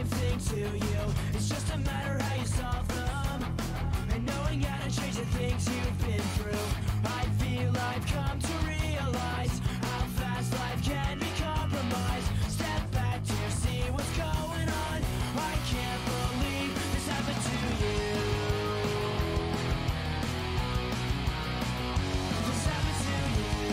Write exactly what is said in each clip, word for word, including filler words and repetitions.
same thing to you. It's just a matter how you solve them. And knowing how to change the things you've been through. I feel I've come to realize how fast life can be compromised. Step back to see what's going on. I can't believe this happened to you. This happened to you.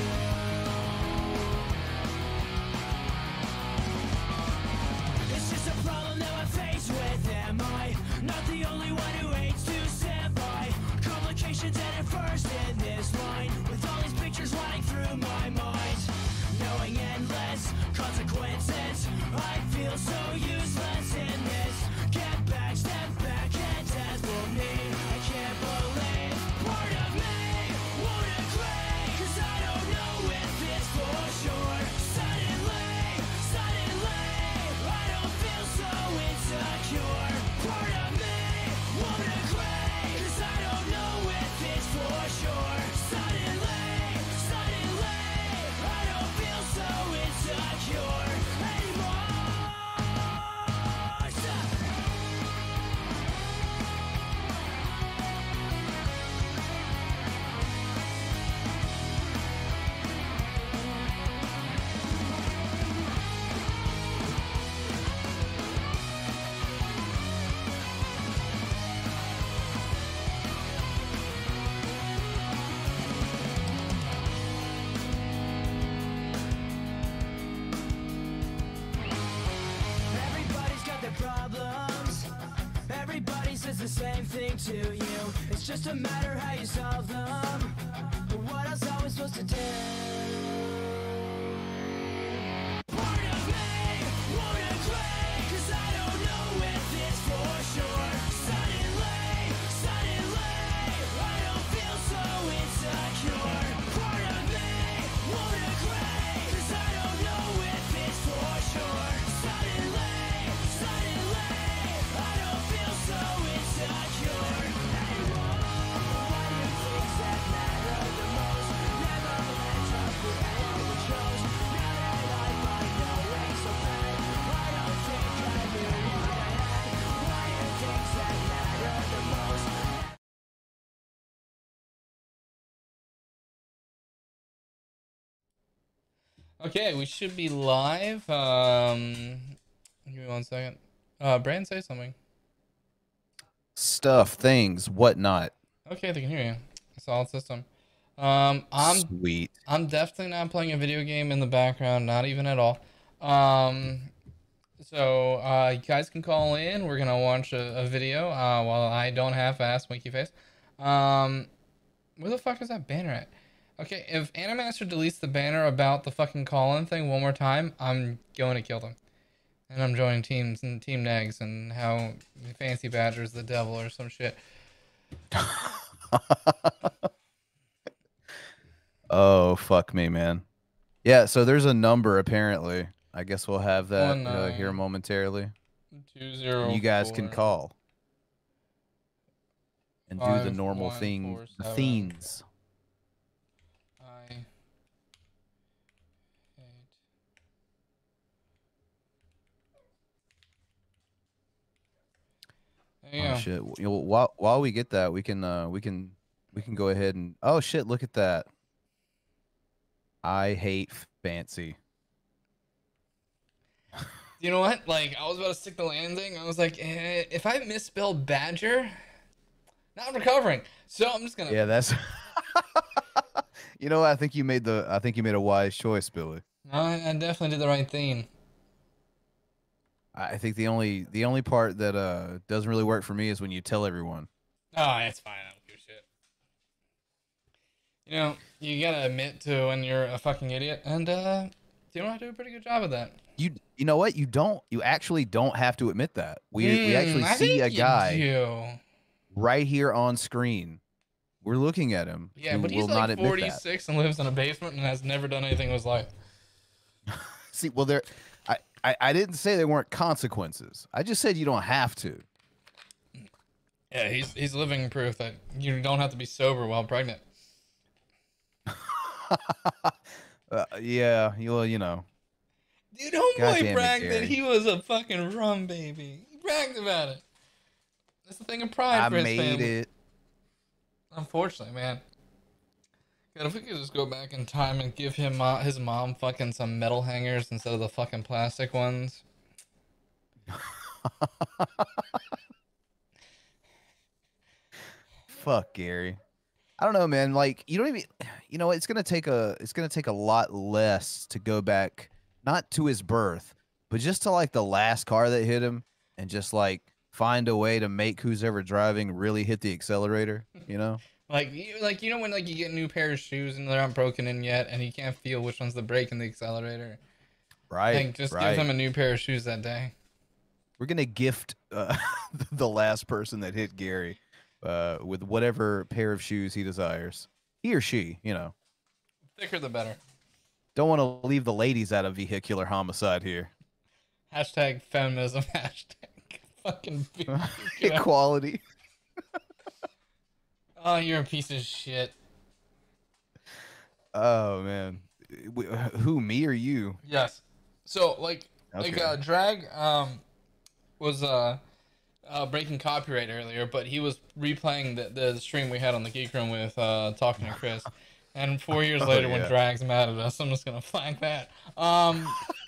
It's just a problem that I face with. Am I not the only one who hates to stand by? Complications at first in this line, with all these pictures running through my mind, knowing endless consequences. I feel so useless in this. Get back, step back, and as for me, I can't believe part of me won't agree, cause I don't know if it's for sure. Suddenly, suddenly, I don't feel so insecure. Part of me won't agree, cause I don't know if it's for sure. Suddenly, suddenly, I don't feel so insecure anymore. Everybody's got their problems. Everybody says the same thing to you. It's just a matter how you solve them. But what else are we supposed to do? Part of me won't agree, cause I don't know if it's for sure. Suddenly, suddenly, I don't feel so insecure. Part of me won't agree, cause I don't know if it's for sure. Suddenly, suddenly, I don't feel so insecure anymore. Why do things that matter the most never match up with anything we chose? Now that I find no way so bad, I don't think I knew what I had. Why do things that matter the most? Okay, we should be live. Um, give me one second. Uh, Brand, say something. Stuff, things, whatnot. Okay, they can hear you. Solid system. Um, I'm Sweet. I'm definitely not playing a video game in the background, not even at all. Um, so uh, you guys can call in. We're gonna watch a, a video uh, while I don't half-ass Winky Face. Um, where the fuck is that banner at? Okay, if Animaster deletes the banner about the fucking call-in thing one more time, I'm going to kill them. And I'm joining teams and Team Negs and how Fancy Badger's the devil or some shit. Oh, fuck me, man. Yeah, so there's a number apparently. I guess we'll have that One uh, here nine momentarily. two zero. And you guys can four call and do the five normal one thing, four the seven. themes. I hate. There you Oh go. shit. You know, while while we get that, we can uh we can we can go ahead and oh shit, look at that. I hate fancy. You know what? Like, I was about to stick the landing. I was like, eh, if I misspelled Badger, not recovering. So I'm just gonna. Yeah, that's You know, I think you made the I think you made a wise choice, Billy. No, I, I definitely did the right thing. I think the only the only part that uh doesn't really work for me is when you tell everyone. Oh, it's fine. I don't give a shit. You know, you gotta admit to when you're a fucking idiot, and uh, you know, I do a pretty good job of that. You you know what? You don't you actually don't have to admit that. We we actually Mm, I see a think you guy do. right here on screen. We're looking at him. Yeah, who but he's will not like admit that. forty-six and lives in a basement and has never done anything in his life. See, well, there, I, I, I didn't say there weren't consequences. I just said you don't have to. Yeah, he's he's living proof that you don't have to be sober while pregnant. uh, yeah, you well, you know. Dude, homeboy God damn it, bragged that Gary. he was a fucking rum baby. He bragged about it. That's the thing of pride I for his made family. it. Unfortunately, man. God, if we could just go back in time and give him uh, his mom fucking some metal hangers instead of the fucking plastic ones. Fuck Gary. I don't know, man. Like you don't even, you know, it's gonna take a, it's gonna take a lot less to go back, not to his birth, but just to like the last car that hit him, and just like find a way to make who's ever driving really hit the accelerator. You know? Like, you, like you know when like you get a new pair of shoes and they're not broken in yet, and you can't feel which one's the brake and the accelerator. Right. Like, just right. give them a new pair of shoes that day. We're gonna gift uh, the last person that hit Gary uh, with whatever pair of shoes he desires. He or she, you know. Thicker the better. Don't want to leave the ladies out of vehicular homicide here. Hashtag feminism. Hashtag fucking Equality. Oh, you're a piece of shit. Oh man, W- who, me or you? Yes. So like, like Okay. uh, Drag um was uh, uh breaking copyright earlier, but he was replaying the the stream we had on the Geek Room with uh talking to Chris. And four years Oh, later, when yeah. Drag's mad at us, I'm just gonna flag that. Um,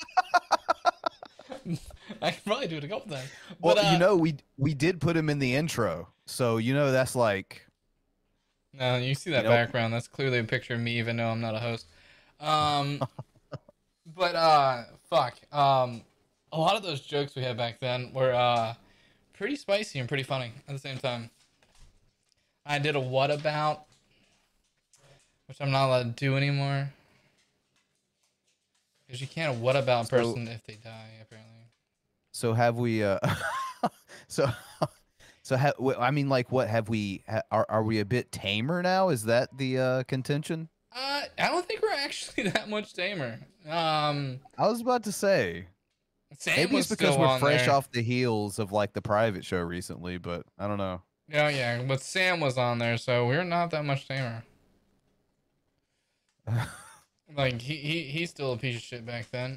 I can probably do it a couple times. Well, But, uh, you know, we we did put him in the intro, so you know that's like. no, you see that You know- background? That's clearly a picture of me, even though I'm not a host. Um, but uh, fuck. Um, a lot of those jokes we had back then were uh, pretty spicy and pretty funny at the same time. I did a what about, which I'm not allowed to do anymore. Because you can't what about a So- person if they die, apparently. So have we? Uh, so, so ha- w- I mean, like, what have we? Ha- are are we a bit tamer now? Is that the uh, contention? Uh, I don't think we're actually that much tamer. Um, I was about to say. Sam Maybe was it's because still we're on fresh there. off the heels of like the private show recently, but I don't know. Oh yeah, but Sam was on there, so we're not that much tamer. Like he, he he's still a piece of shit back then.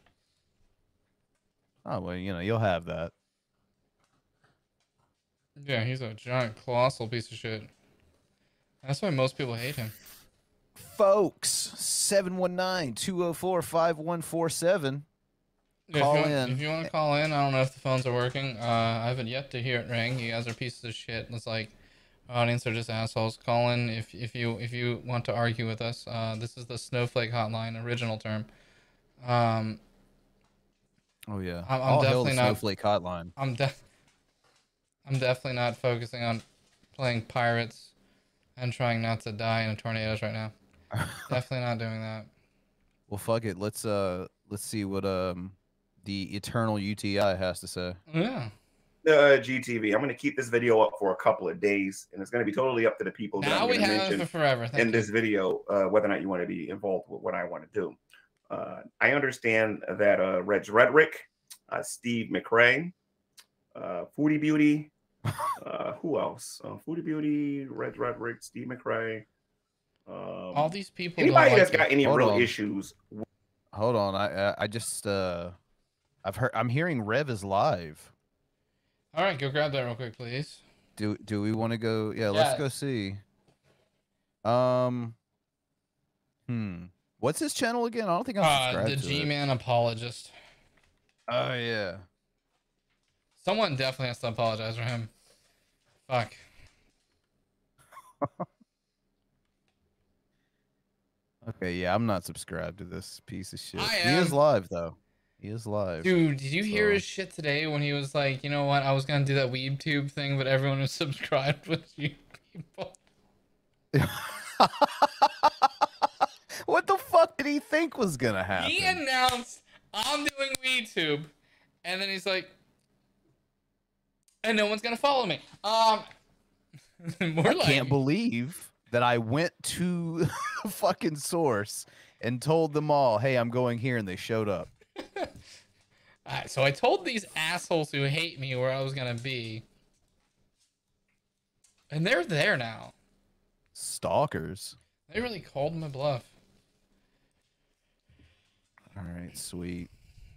Oh well, you know, you'll have that. Yeah, he's a giant colossal piece of shit. That's why most people hate him. Folks, seven one nine, two oh four, five one four seven. Yeah, Call if you, in. Want, if you want to call in, I don't know if the phones are working. Uh, I haven't yet to hear it ring. You guys are pieces of shit. It's like, audience are just assholes. Call in if if you if you want to argue with us. Uh, this is the Snowflake Hotline, original term. Um, Oh yeah. I'm- I'm All hail the definitely not- Snowflake Hotline. I'm def I'm definitely not focusing on playing pirates and trying not to die in tornadoes right now. Definitely not doing that. Well, fuck it. Let's uh, let's see what um, the eternal U T I has to say. Yeah. Uh, G T V. I'm going to keep this video up for a couple of days, and it's going to be totally up to the people that Now I'm we going to have it mention for forever. Thank in you. this video, uh, whether or not you want to be involved with what I want to do. Uh, I understand that uh, Reg Rhetoric, uh, Steve McRae, uh, Foodie Beauty, uh, who else? Uh, Foodie Beauty, Reg Rhetoric, Steve McRae. Um, All these people. anybody don't that's like got you. any Hold real on. issues. Hold on. I I, I just uh, I've heard. I'm hearing Rev is live. All right, go grab that real quick, please. Do do we want to go? Yeah, let's go Yes. see. Um. Hmm. What's his channel again? I don't think I'm Uh, subscribed the to it. G-Man apologist. Oh yeah. Someone definitely has to apologize for him. Fuck. Okay, yeah, I'm not subscribed to this piece of shit. I He is am. live though. He is live. Dude, did you hear So- his shit today when he was like, you know what, I was gonna do that WeebTube thing, but everyone who subscribed was you people. What the fuck did he think was gonna happen? He announced, I'm doing WeebTube, and then he's like, and no one's gonna follow me. Um, more I like, can't believe that I went to fucking source and told them all, "Hey, I'm going here," and they showed up. Alright, so I told these assholes who hate me where I was gonna be, and they're there now. Stalkers. They really called my bluff. All right, sweet.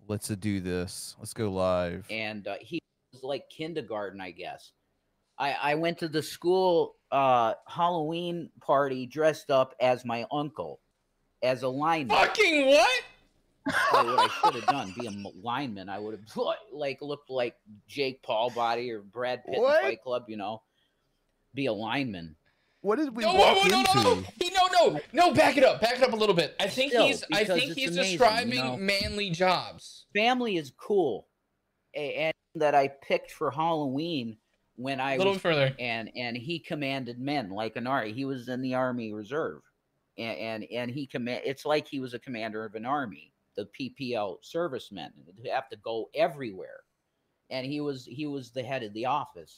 Let's uh, do this. Let's go live. and uh, he was like kindergarten, I guess. I, I went to the school uh, Halloween party dressed up as my uncle, as a lineman. Fucking what? Probably what I should have done. Be a m- lineman. I would have like looked like Jake Paul body or Brad Pitt in What? Fight Club. You know, be a lineman. What did we No, walk whoa, whoa, no, into? no, no, he, no, no, no. Back it up, back it up a little bit. I think Still, he's, I because think it's he's amazing, you describing know? manly jobs. Family is cool, a- and that I picked for Halloween when I A little was bit further. and and he commanded men like an army. He was in the Army Reserve, and and, and he command. It's like he was a commander of an army. The P P L servicemen who have to go everywhere, and he was he was the head of the office.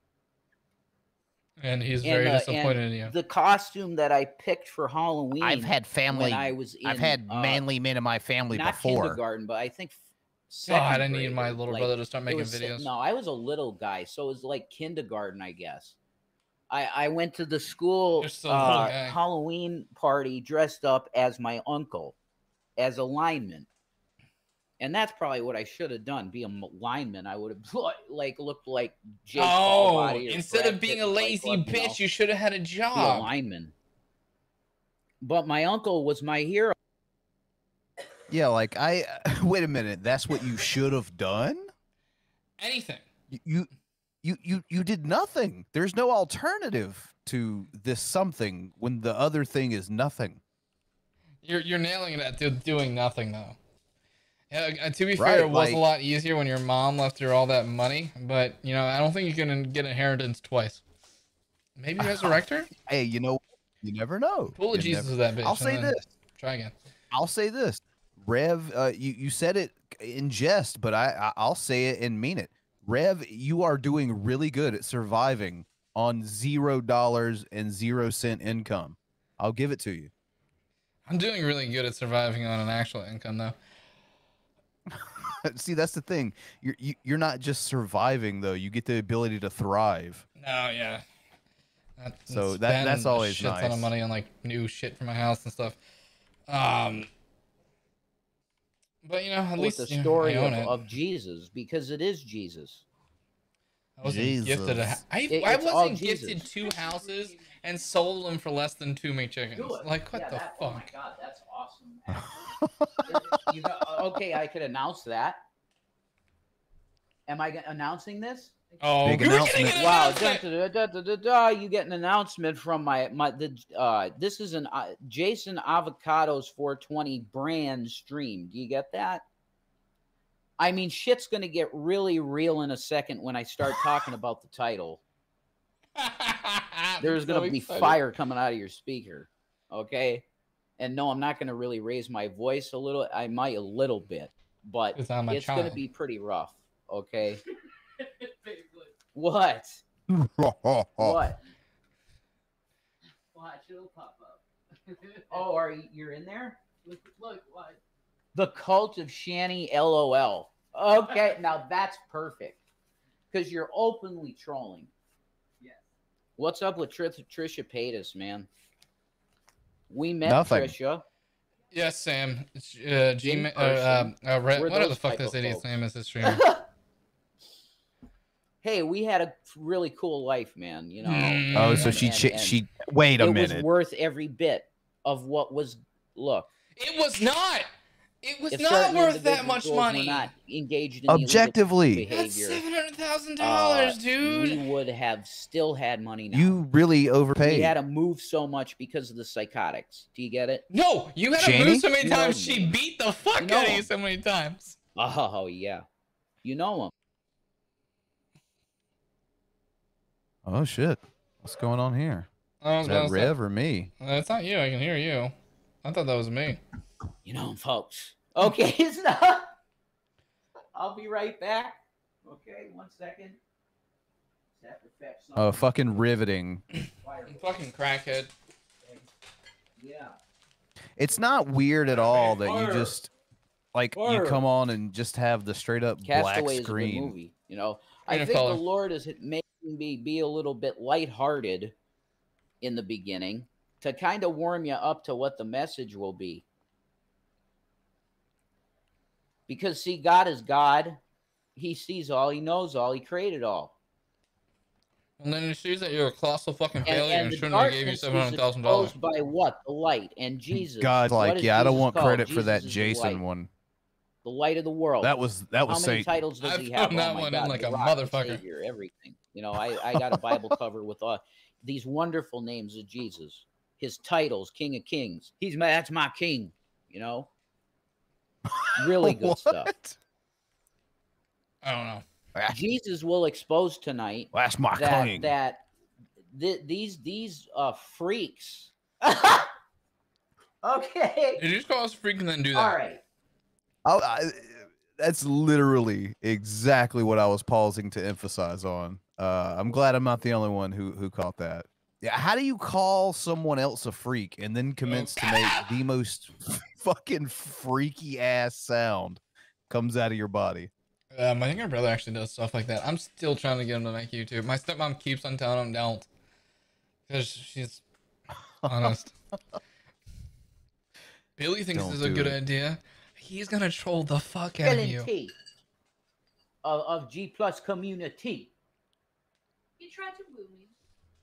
And he's And, very uh, disappointed and in you. The costume that I picked for Halloween. I've had family. when I was in, I've had uh, manly men in my family not before. kindergarten, but I think. God, I second need grade, my little like, brother to start it making was- videos. No, I was a little guy, so it was like kindergarten, I guess. I, I went to the school You're still a little uh, guy. Halloween party dressed up as my uncle, as a lineman. And that's probably what I should have done. Be a m- lineman. I would have like looked like Jake Paul Oh, body or instead Brad of being Pitt a in Fight lazy Club, you know? bitch, you should have had a Be a job. lineman. But my uncle was my hero. Yeah, like I. Wait a minute. That's what you should have done. Anything. You, you, you, you, you did nothing. There's no alternative to this something when the other thing is nothing. You're you're nailing it at do- doing nothing though. Yeah, uh, to be fair, Right, it was a like- lot easier when your mom left her all that money, but you know, I don't think you can get inheritance twice. Maybe resurrect her? Hey, you know, you never know. Pull a You Jesus never- with that bitch. I'll and say then this. Try again. I'll say this. Rev, uh, you you said it in jest, but I, I I'll say it and mean it. Rev, you are doing really good at surviving on zero dollars and zero cent income. I'll give it to you. I'm doing really good at surviving on an actual income though. See, that's the thing. You're you, you're not just surviving though. You get the ability to thrive. No, yeah. That, So that- that's spend a always shit ton of nice. money on like new shit for my house and stuff. Um, but you know, at With least the you know, story I of, own it. of Jesus, because it is Jesus. I wasn't gifted a. Jesus. I, It- I it's all wasn't gifted Jesus. two houses and sold them for less than two McChickens. Like what Yeah, the that- Oh my fuck? god, that's awesome. You know, okay, I could announce that. Am I g- announcing this? Oh, Big we were getting announcement. an Wow, announcement. da, da, da, da, da, da, you get an announcement from my my the uh this is an uh, Jason Avocados four twenty brand stream. Do you get that? I mean, shit's gonna get really real in a second when I start talking about the title. I'm There's so gonna be excited. fire coming out of your speaker, okay? And no, I'm not gonna really raise my voice a little. I might a little bit, but Because I'm a it's child. gonna be pretty rough, okay? What? Oh. What? Watch, it'll pop up. Oh, are you you're in there? look, look, watch. The Cult of Shanny LOL. Okay, now that's perfect. Because you're openly trolling. Yes. What's up with Tr- Trisha Paytas, man? We met Nothing. Trisha. Yes, Sam. It's, Uh, G- In uh, person. uh, uh, Re- We're what the those fuck type this of idiot's folks. name is this streamer? Hey, we had a really cool life, man. You know. Mm. Oh, so and- she and- chi- and she. Wait a it minute. was worth every bit of what was. Look, It was not. It was if not certain worth that much individuals were money. not engaged in illegal Objectively, That's behavior, seven hundred thousand uh, dollars, we dude. would have still had money now. you really overpaid. We had to move so much because of the psychotics. Do you get it? No, you had to Shani? move so many You know times. me. She beat the fuck You know out of you him. so many times. Oh yeah, you know him. Oh shit! What's going on here? I was Is about that to say- Rev or me? That's not you. I can hear you. I thought that was me. You know him, folks. Okay, it's not. I'll be right back. Okay, one second. Just have to fetch Oh, something. fucking riveting. Fire- Fucking crackhead. Yeah. It's not weird at all that you Fire. just like you Fire. come on and just have the straight up black Castaway is a good screen. movie. You know, Green I of think color. the Lord is making me be a little bit lighthearted in the beginning to kind of warm you up to what the message will be. Because see, God is God. He sees all. He knows all. He created all. And then he sees that you're a colossal fucking And, failure and, and the shouldn't have gave you darkness seven hundred is thousand dollars. exposed by what? The light. And Jesus. God's what like, is yeah, I don't Jesus want called? credit for Jesus that is the Jason light. one. The light of the world. That was that was How many Satan. titles does I he have? found that oh my one in God, like the a Rock, the motherfucker. Savior, everything. You know, I, I got a Bible cover with uh, these wonderful names of Jesus. His titles, King of Kings. He's my that's my king. You know, really good stuff. What? I don't know. Jesus will expose tonight That's my that king. that th- these these uh freaks. Okay. Did you just call us a freak and then do that? All right. I, I, that's literally exactly what I was pausing to emphasize on. Uh, I'm glad I'm not the only one who who caught that. Yeah, how do you call someone else a freak and then commence to make the most fucking freaky ass sound comes out of your body? Um, I think our brother actually does stuff like that. I'm still trying to get him to make YouTube. My stepmom keeps on telling him don't, because she's honest. Billy thinks Don't this is a do good it. idea. He's gonna troll the fuck out of Ellen you. T of, of G Plus community. He tried to woo me.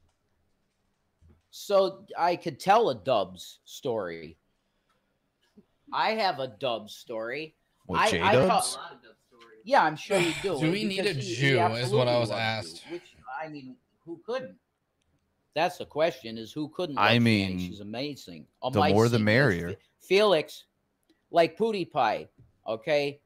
So I could tell a Dubs story. I have a Dubs story. What, I- I J-Dubs? call- A lot of that story. Yeah, I'm sure you do. Do we need because a he- he Jew, is what I absolutely was loves asked. you, which, I mean, who couldn't? That's the question: is who couldn't? I love Shanny? mean, she's amazing. the more the Amazing. merrier. Felix, like Pootie Pie, okay.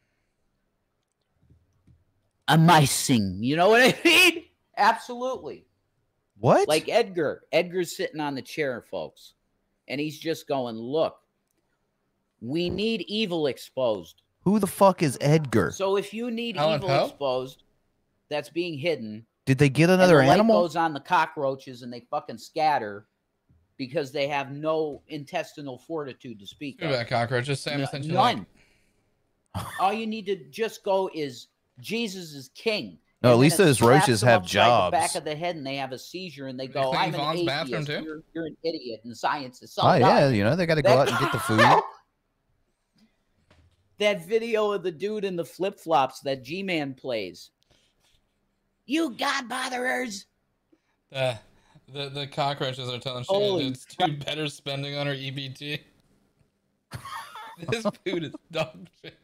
Amazing. You know what I mean? Absolutely. What? Like Edgar. Edgar's sitting on the chair, folks. And he's just going, look, we need evil exposed. Who the fuck is Edgar? So if you need Alan evil Poe? exposed that's being hidden, Did they get and another the light animal? goes on the cockroaches and they fucking scatter because they have no intestinal fortitude to speak Look of. at that cockroach. Just Sam No- essentially none. like, All you need to just go is Jesus is king. No, at And then least it those slaps roaches them have upside the back jobs. of the head and they have a seizure and they You go, clean I'm an Vaughn's bathroom atheist. too? You're, you're an idiot and science is so Oh yeah, dumb." you know they got to go That- out and get the food. That video of the dude in the flip flops that G Man plays. You God botherers. the, the the cockroaches are telling Holy Shannon it's too better spending on her E B T. This food is dog shit.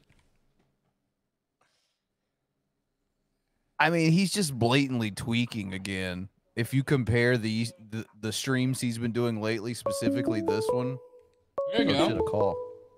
I mean, he's just blatantly tweaking again. If you compare the the, the streams he's been doing lately, specifically this one, There you oh, shit, go. a call.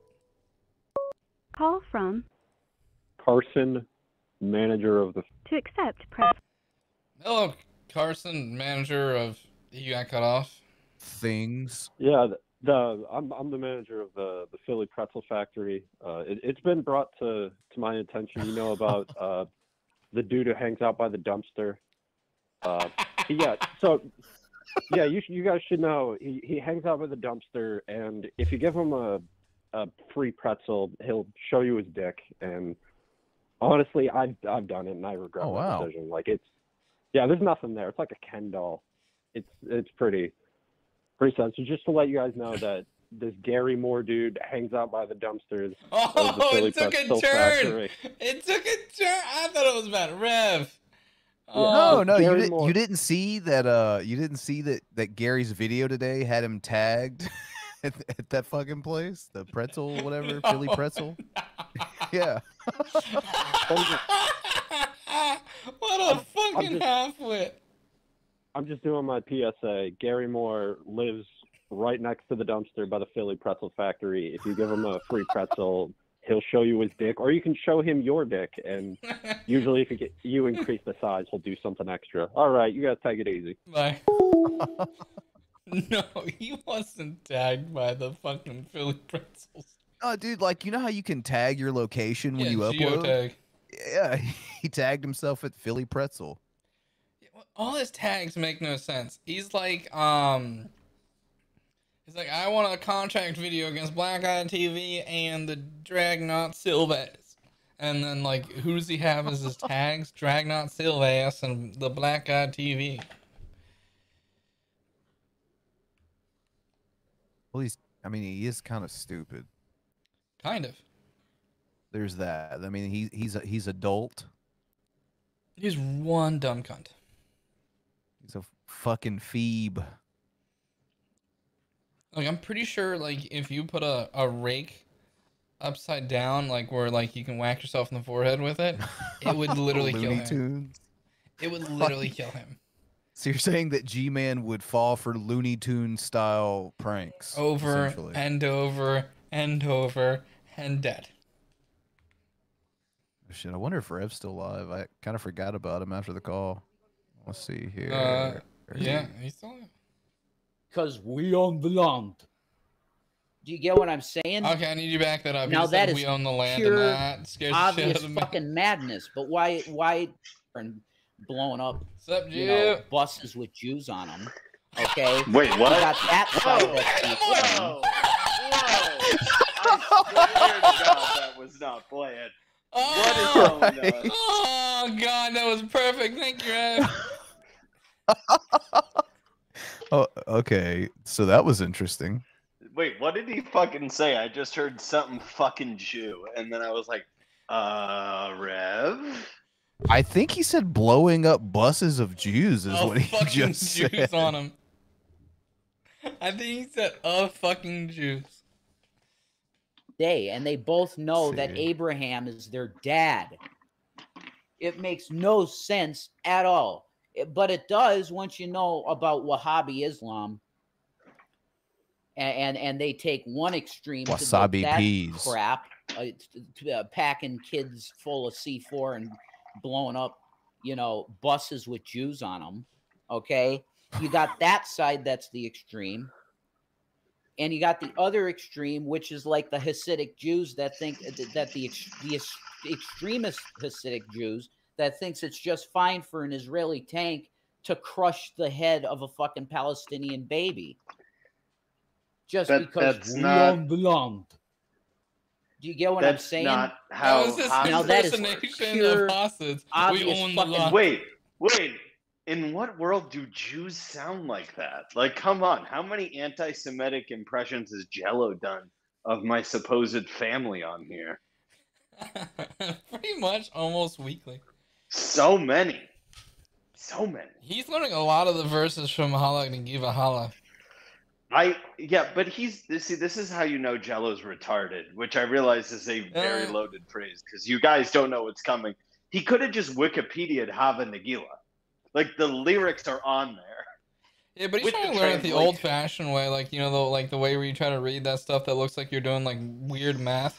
Call from Carson, manager of the. to accept press. Hello, Carson, manager of You Got Cut Off. Things. Yeah, the, the I'm I'm the manager of the the Philly Pretzel Factory. Uh, it, it's been brought to to my attention. You know about uh, the dude who hangs out by the dumpster. Uh, yeah, so yeah, you sh- you guys should know he he hangs out by the dumpster, and if you give him a a free pretzel, he'll show you his dick. And honestly, I've I've done it, and I regret Oh, my wow. decision. Like it's yeah, there's nothing there. It's like a Ken doll. It's it's pretty pretty sad. So just to let you guys know that this Gary Moore dude hangs out by the dumpsters. of the Oh, Philly it took a Pretzel turn. Factory. It took a turn. I thought it was about Rev. No, Oh, no, you Gary didn't. Moore. You didn't see that. Uh, you didn't see that that Gary's video today had him tagged at, at that fucking place, the pretzel, whatever, Philly No. pretzel. Yeah. What a fucking just- halfwit. I'm just doing my P S A. Gary Moore lives right next to the dumpster by the Philly Pretzel Factory. If you give him a free pretzel, he'll show you his dick, or you can show him your dick. And usually, if you get you increase the size, he'll do something extra. All right, you guys take it easy. Bye. No, he wasn't tagged by the fucking Philly pretzels. Oh, dude, like you know how you can tag your location when Yeah, you upload. geotag. Yeah, he tagged himself at Philly Pretzel. All his tags make no sense. He's like, um, he's like, I want a contract video against Black Eye T V and the Dragnaut Silvas. And then, like, who does he have as his tags? Dragnaut Silvas and the Black Eye T V. Well, he's. I mean, he is kind of stupid. Kind of. there's that. I mean, he he's a, he's adult. He's one dumb cunt. He's a fucking phoebe. Like, I'm pretty sure, like, if you put a, a rake upside down, like, where, like, you can whack yourself in the forehead with it, it would literally kill Looney him. Tunes. It would literally kill him. So you're saying that G-Man would fall for Looney Tunes style pranks? Over essentially. and over and over and dead. Shit, I wonder if Rev's still alive. I kind of forgot about him after the call. Let's see here. Uh, yeah, he's still alive. Because we own the land. Do you get what I'm saying? Okay, I need you to back that up. Now You that said is we own the land, pure, and that scares the shit obvious out of me. fucking madness. But why, why, and blowing up, What's up, you know, Jew? buses with Jews on them? Okay. Wait, You what? got that side Whoa, that's the extreme. whoa, whoa! I swear to God, that was not planned. What is Oh, going on? oh, God, that was perfect. Thank you, Rev. Oh, okay. So that was interesting. Wait, what did he fucking say? I just heard something fucking Jew, and then I was like, uh, Rev? I think he said blowing up buses of Jews is Oh, what he fucking just Jews said. on him. I think he said, "Oh, fucking Jews." Day, and they both know See. that Abraham is their dad. It makes no sense at all. It- but it does once you know about Wahhabi Islam. And, and, and they take one extreme Wasabi to that peas. crap, uh, to, uh, packing kids full of C four and blowing up, you know, buses with Jews on them. Okay, you got that side that's the extreme. And you got the other extreme, which is like the Hasidic Jews that think that the, ex- the ex- extremist Hasidic Jews that thinks it's just fine for an Israeli tank to crush the head of a fucking Palestinian baby. Just That- because that's we not- own the land. Do you get what I'm That's saying? not how. That was just how- Now that is impersonation pure, of hostages. We obvious own the fucking- law. Wait, wait. In what world do Jews sound like that? Like, come on. How many anti-Semitic impressions has Jello done of my supposed family on here? Pretty much almost weekly. So many. So many. He's learning a lot of the verses from Hala Nagiva Hala. I yeah, but he's see. This is how you know Jello's retarded, which I realize is a very Uh. loaded phrase because you guys don't know what's coming. He could have just Wikipedia'd Hava Nagila, like the lyrics are on there. Yeah, but he's With trying the to learn it the translation. old-fashioned way, like you know, the like the way where you try to read that stuff that looks like you're doing like weird math.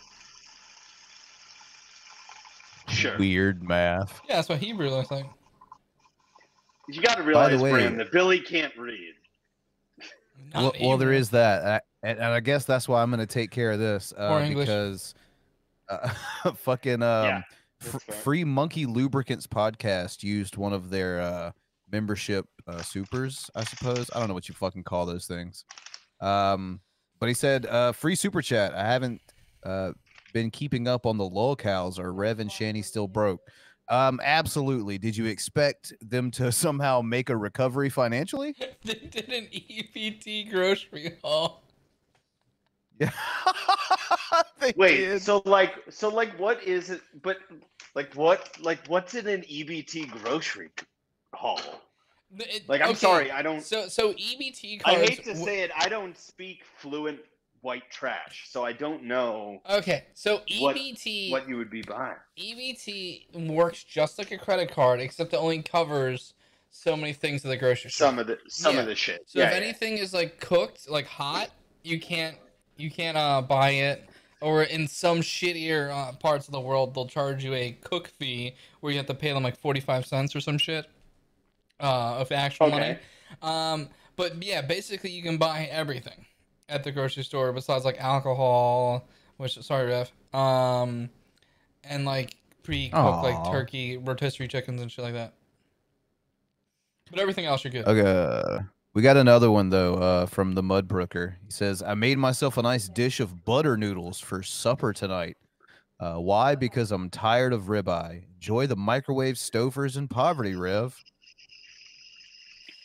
Sure, Weird math. Yeah, that's what Hebrew looks like. you got to realize, way- Bram, that Billy can't read. Not Well, well, there Hebrew. is that, I, and, and I guess that's why I'm going to take care of this uh, Or English. because uh, fucking um, Yeah, F- that's fair. Free Monkey Lubricants podcast used one of their uh, membership uh, supers, I suppose. I don't know what you fucking call those things. Um, but he said, uh, free super chat. I haven't uh, been keeping up on the lolcows. Are Rev and Shanny still broke? Um, absolutely. Did you expect them to somehow make a recovery financially? They did an E P T grocery haul. Yeah. They Wait, did. so like, so like, what is it? But like, what, like, what's in an E B T grocery haul? It- Like, I'm okay, sorry, I don't. So so E B T I cards. hate to w- say it, I don't speak fluent white trash, so I don't know Okay, so What- E B T what you would be buying. E B T works just like a credit card, except it only covers so many things at the grocery store. Some of the some Yeah. of the shit. So yeah, if yeah. anything is like cooked, like hot, you can't you can't uh, buy it. Or in some shittier uh, parts of the world, they'll charge you a cook fee where you have to pay them like forty-five cents or some shit uh, of actual money. Okay. Um, but yeah, basically you can buy everything at the grocery store besides like alcohol, which sorry, Rev, um, and like pre-cooked like Aw. turkey, rotisserie chickens and shit like that. But everything else you're good. Okay. We got another one though uh, from the Mudbrooker. He says, "I made myself a nice dish of butter noodles for supper tonight. Uh, why? Because I'm tired of ribeye. Enjoy the microwave stovers and poverty, Rev."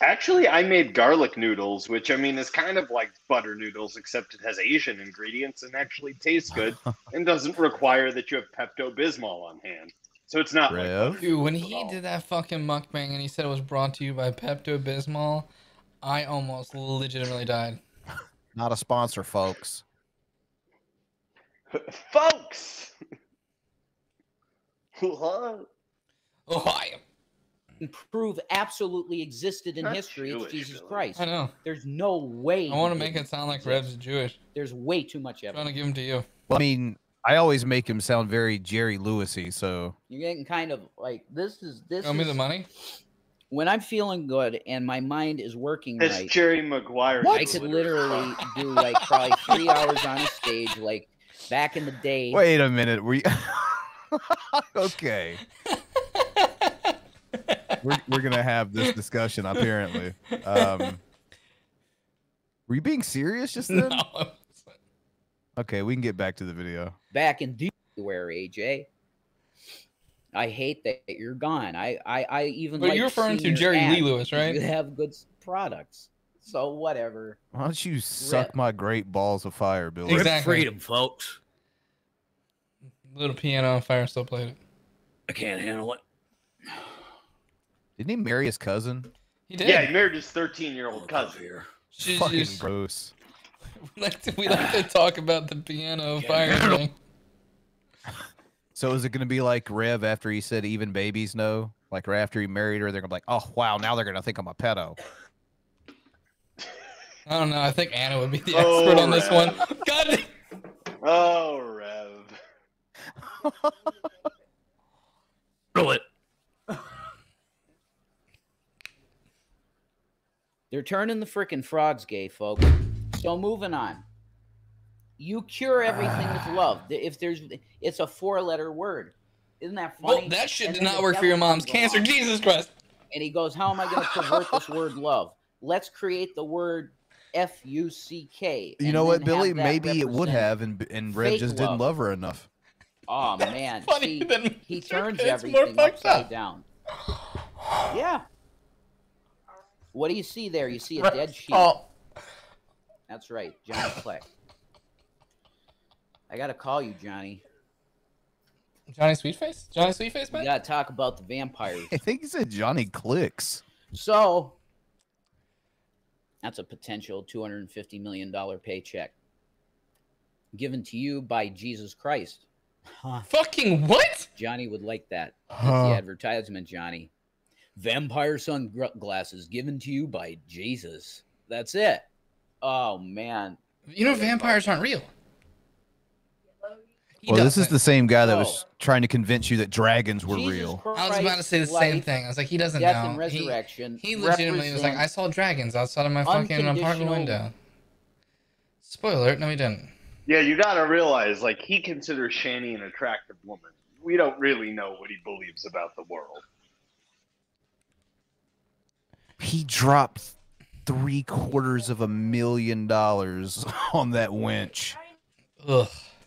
Actually, I made garlic noodles, which I mean is kind of like butter noodles, except it has Asian ingredients and actually tastes good and doesn't require that you have Pepto-Bismol on hand. So it's not like Rev? butter Dude, when noodles at he all. did that fucking mukbang and he said it was brought to you by Pepto Bismol, I almost legitimately died. Not a sponsor, folks. Folks! What? Ohio. Prove absolutely existed in That's history. Jewish, It's Jesus Billy. Christ. I know. There's no way. I want to he make didn't it sound like exist. Rev's Jewish. There's way too much I'm trying evidence. to give him to you. Well, I mean, I always make him sound very Jerry Lewisy, so You're getting kind of like this is this Show me is the money. when I'm feeling good and my mind is working That's right. Jerry Maguire. I could literally do like probably three hours on a stage, like back in the day. wait a minute. We okay. We're we're gonna have this discussion apparently. Um, were you being serious just then? No. Okay, we can get back to the video. Back in February, A J. I hate that you're gone. I I, I even. But like you're referring to seeing your Jerry Lee ads Lewis, because right? You have good s- products, so whatever. Why don't you suck Rip. my great balls of fire, Billy? Exactly. Freedom, folks. Little piano on fire still played it. I can't handle it. Didn't he marry his cousin? He did. Yeah, he married his thirteen-year-old Look up cousin. here. She's Fucking just- gross. we like to we like to talk about the piano on fire thing. So is it gonna be like Rev after he said even babies know? Like right after he married her, they're gonna be like, oh wow, now they're gonna think I'm a pedo. I don't know. I think Anna would be the Oh, expert on this Rev. one. God. Oh, Rev. Riddle it. They're turning the frickin' frogs gay, folks. So moving on. You cure everything with love. If there's, it's a four-letter word. Isn't that funny? Well, that shit And did then not the work for your devil mom's comes cancer. along, Jesus Christ. And he goes, "How am I going to pervert this word love? Let's create the word F U C K." You and know then what, Billy? have that Maybe it would represent- have, and and Rev fake just didn't love. love her enough. Oh man, Funny See, than he Mister turns It's more everything fucked upside up. down. Yeah. What do you see there? You see a Right. dead sheep. Oh. That's right, Johnny Click. I gotta call you, Johnny. Johnny Sweetface? Johnny Sweetface, We man? gotta talk about the vampires. I think he said Johnny Clicks. So that's a potential two hundred fifty million dollar paycheck given to you by Jesus Christ. Fucking what? Johnny would like that. That's Huh. the advertisement, Johnny. Vampire sunglasses given to you by Jesus. That's it. Oh man. You know vampires aren't real. He Well, this is doesn't. the same guy that No. was trying to convince you that dragons were Jesus real. I was about to say the Christ, same life, thing. I was like, he doesn't Death know. and He- resurrection. He, legitimately was like, I represent saw dragons outside of my fucking apartment unconditional- window. Spoiler alert, no he didn't. Yeah, you gotta realize, like, he considers Shani an attractive woman. We don't really know what he believes about the world. He dropped three quarters of a million dollars on that winch. Ugh.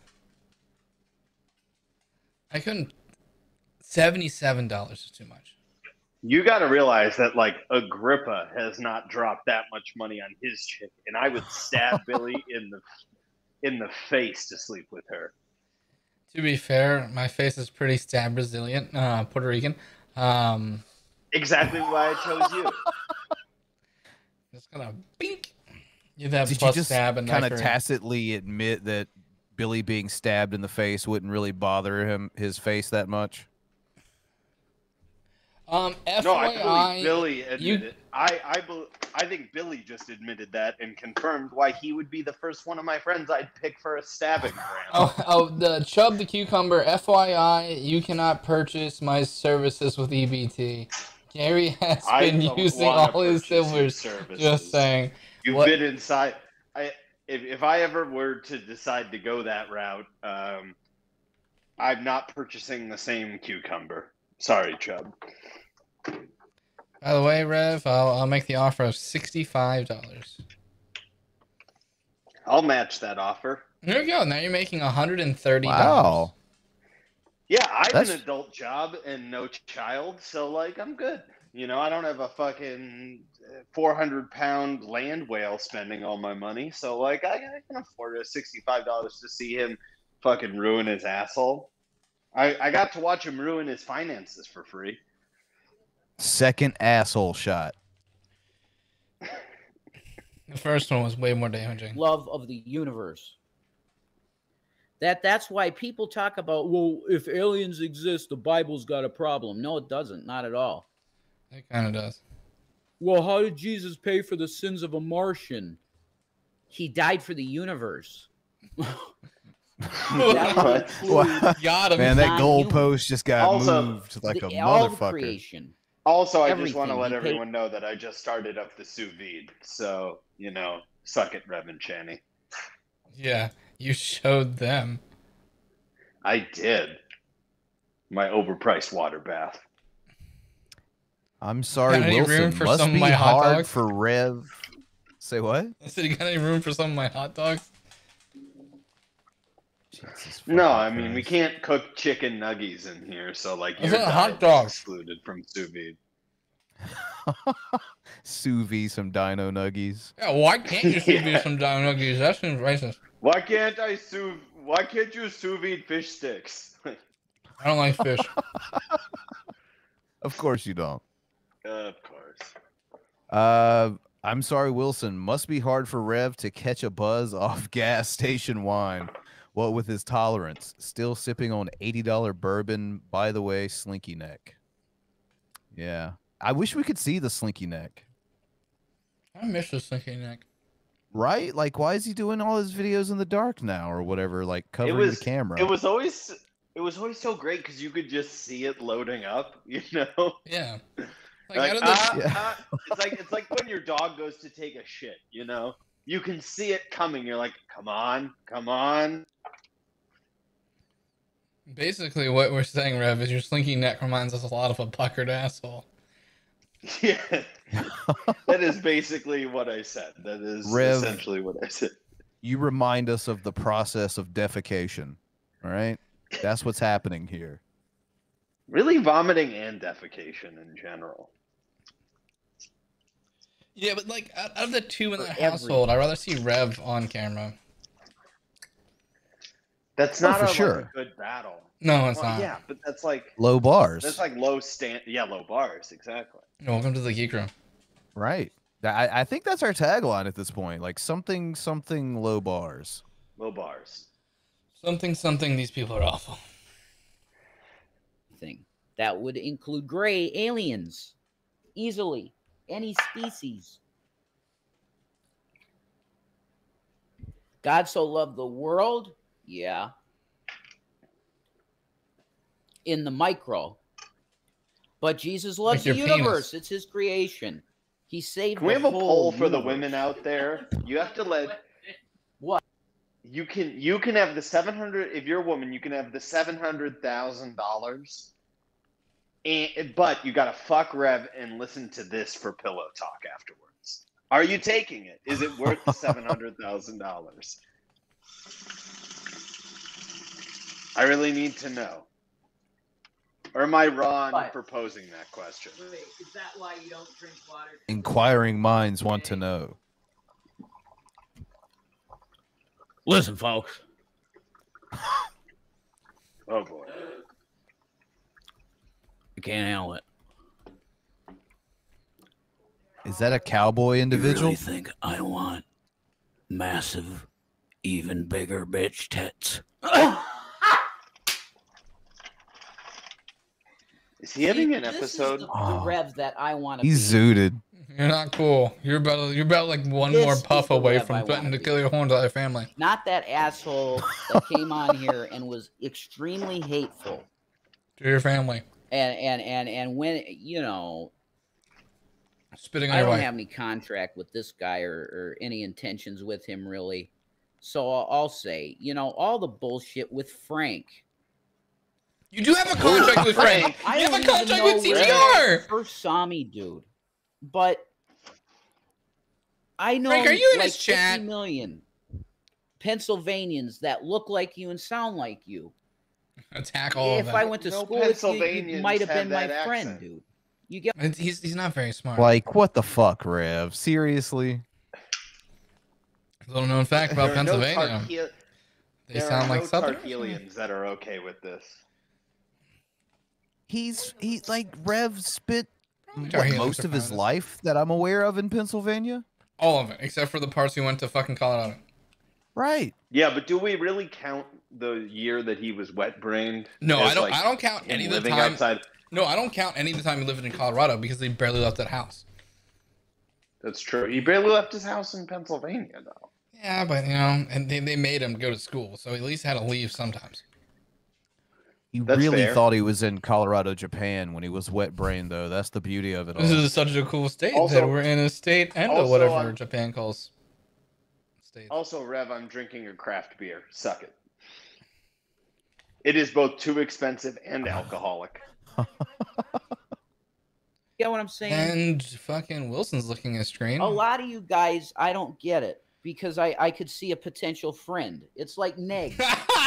I couldn't. Seventy-seven dollars is too much. You gotta realize that, like, Agrippa has not dropped that much money on his chick, and I would stab Billy in the in the face to sleep with her. To be fair, my face is pretty stab resilient, uh, Puerto Rican. Um, Exactly why I chose you. just gonna bink. You have Did you plus just stab and kind of knife or- tacitly admit that Billy being stabbed in the face wouldn't really bother him his face that much? Um, No, I F Y I, believe Billy admitted you- it. I I, bel I think Billy just admitted that and confirmed why he would be the first one of my friends I'd pick for a stabbing grant. Oh, oh, the Chub the Cucumber, F Y I, you cannot purchase my services with E B T. Gary has I been don't using wanna all his purchase your silvers. services. Just saying. You've What- been inside. I if if I ever were to decide to go that route, um, I'm not purchasing the same cucumber. Sorry, Chubb. By the way, Rev, I'll, I'll make the offer of sixty-five dollars. I'll match that offer. There you go. Now you're making one hundred thirty dollars. Wow. Yeah, I have That's- an adult job and no child, so like I'm good. You know, I don't have a fucking four hundred pound land whale spending all my money. So, like, I, I can afford it sixty-five dollars to see him fucking ruin his asshole. I, I got to watch him ruin his finances for free. Second asshole shot. The first one was way more damaging. Love of the universe. That that's why people talk about, well, if aliens exist, the Bible's got a problem. No, it doesn't. Not at all. It kind of does. Well, how did Jesus pay for the sins of a Martian? He died for the universe. Wow. Got him. Man, that Non-human. goalpost just got Also, moved like a The- all of motherfucker. creation. Also, I just want to Everything. let He paid- everyone know that I just started up the sous vide. So, you know, suck it, Rev and Channy. Yeah, you showed them. I did. My overpriced water bath. I'm sorry, Got any room Wilson. for Must some of be my hot hard dogs? for Rev. Say what? I said, you got any room for some of my hot dogs? Jesus No, fucking I mean, we Christ. can't cook chicken nuggies in here, so, like, Those your are hot diet is dogs. excluded from sous vide. Sous vide some dino nuggies. Yeah, why can't you sous vide Yeah. some dino nuggies? That seems racist. Why can't I sous? Why can't you sous vide fish sticks? I don't like fish. Of course you don't. Of course. Uh, I'm sorry, Wilson. Must be hard for Rev to catch a buzz off gas station wine. What with his tolerance? Still sipping on eighty dollar bourbon. By the way, Slinky Neck. Yeah. I wish we could see the Slinky Neck. I miss the Slinky Neck. Right? Like, why is he doing all his videos in the dark now or whatever? Like, covering was- the camera. It was always it was always so great because you could just see it loading up. You know. Yeah. Like, Like, out of the- ah, Yeah. ah, it's like it's like when your dog goes to take a shit, you know? You can see it coming. You're like, come on, come on. Basically, what we're saying, Rev, is your Slinky Neck reminds us a lot of a puckered asshole. Yeah. That is basically what I said. That is Rev. essentially what I said. You remind us of the process of defecation. All right? That's what's happening here. Really vomiting and defecation in general. Yeah, but like out out of the two in the For household, I'd rather see Rev on camera. That's Oh, not for a, like, sure. a good battle. No, it's Well, not. yeah, but that's like Low bars. that's like low stand. Yeah, low bars. Exactly. Welcome to the Geek Room. Right. I, I think that's our tagline at this point. Like something, something low bars. Low bars. Something, something. These people are awful. Thing. That would include gray aliens. Easily. Any species. God so loved the world? Yeah. In the micro. But Jesus loves Like the your universe. penis. It's his creation. He saved Can we the have a whole poll for the universe. women out there? You have to let. What? You can you can have the seven hundred. If you're a woman, you can have the seven hundred thousand dollars. And but you gotta fuck Rev and listen to this for pillow talk afterwards. Are you taking it? Is it worth the seven hundred thousand dollars? I really need to know. Or am I wrong But- proposing that question? Wait, is that why you don't drink water? Inquiring minds want to know. Listen, folks. Oh boy. I can't handle it. Is that a cowboy You individual? really think I want massive, even bigger bitch tits? Is he having an This is episode? the, the Oh. Rev that I want to He's be. zooted. You're not cool. You're about you're about like one This more is puff the away Rev from I threatening wanna to be. kill your whole entire family. Not that asshole that came on here and was extremely hateful. To your family. And and and and when you know, Spitting on I your don't wife. have any contract with this guy or, or any intentions with him really. So I'll, I'll say, you know, all the bullshit with Frank. You do have a contract with Frank. I You have don't a even contract know with C where G R. he First saw me, dude. But I know Frank, are you in like his chat? fifty million Pennsylvanians that look like you and sound like you. Attack all of If them. I went to No school with you, you Pennsylvanians might have have been my that friend, accent. dude. You get It's- He's he's not very smart. Like, what the fuck, Rev? Seriously? Little known fact about There are no Pennsylvania. Tarhe- They there sound are like no Southern. Tarhelians that are okay with this. He's he like Rev spent what, Tarhelians most are of his fine. life that I'm aware of in Pennsylvania. All of it, except for the parts he went to fucking Colorado. Right. Yeah, but do we really count the year that he was wet brained? No, I don't. I don't count any of the living time. outside. No, I don't count any of the time he lived in Colorado because he barely left that house. That's true. He barely left his house in Pennsylvania, though. Yeah, but you know, and they, they made him go to school, so he at least had to leave sometimes. He That's really fair. thought he was in Colorado, Japan when he was wet brain, though. That's the beauty of it all. This is such a cool state Also- that we're in a state and also, whatever I'm- Japan calls states. Also, Rev, I'm drinking a craft beer. Suck it. It is both too expensive and alcoholic. get what I'm saying? And fucking Wilson's looking at screen. A lot of you guys, I don't get it because I I could see a potential friend. It's like Neg.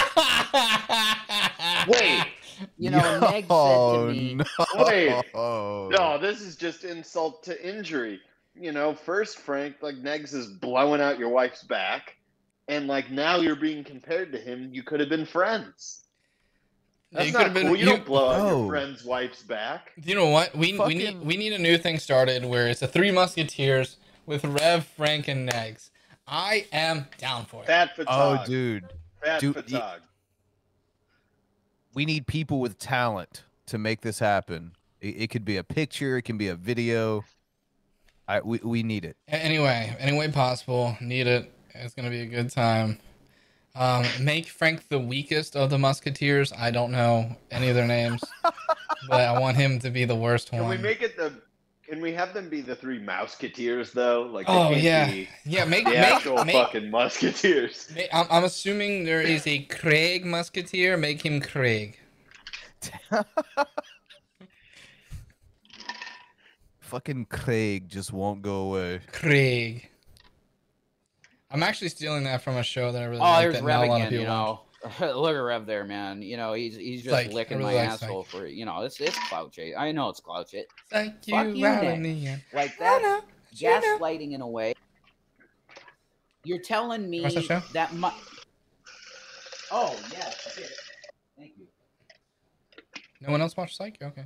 Wait, You know, Neg said to me, no. Wait. no, this is just insult to injury. You know, first, Frank, like, Negs is blowing out your wife's back, and, like, now you're being compared to him. You could have been friends. That's You not could've been- cool. You, you- don't blow out Oh. your friend's wife's back. You know what? We we Fucking- need we need a new thing started where it's the Three Musketeers with Rev, Frank, and Negs. I am down for it. Fat Fatag. Oh, dude. Fat dude, Fatag. We need people with talent to make this happen. It, it could be a picture. It can be a video. I we, we need it. A- Anyway, any way possible, need it. It's gonna be a good time. Um, make Frank the weakest of the Musketeers. I don't know any of their names, but I want him to be the worst Can one. we make it the... Can we have them be the three Mouseketeers, though? Like, they Oh can't yeah, be yeah. Make the make, actual make, fucking Musketeers. make- I'm, I'm assuming there is a Craig Musketeer. Make him Craig. Fucking Craig just won't go away. Craig. I'm actually stealing that from a show that I really "Oh, like there's that Rev not a lot of again." You people watch. know, look at Rev there, man. You know, he's he's just Psych. I licking really my like asshole Psych. for you know. It's it's clout chase. I know it's clout chase. Thank you, Fuck you, out Nick. in the end. Like I know, that's you know. gaslighting in a way. You're telling me Watch that show? that my. Oh yeah, shit. Thank you. No one else watched Psych? Okay.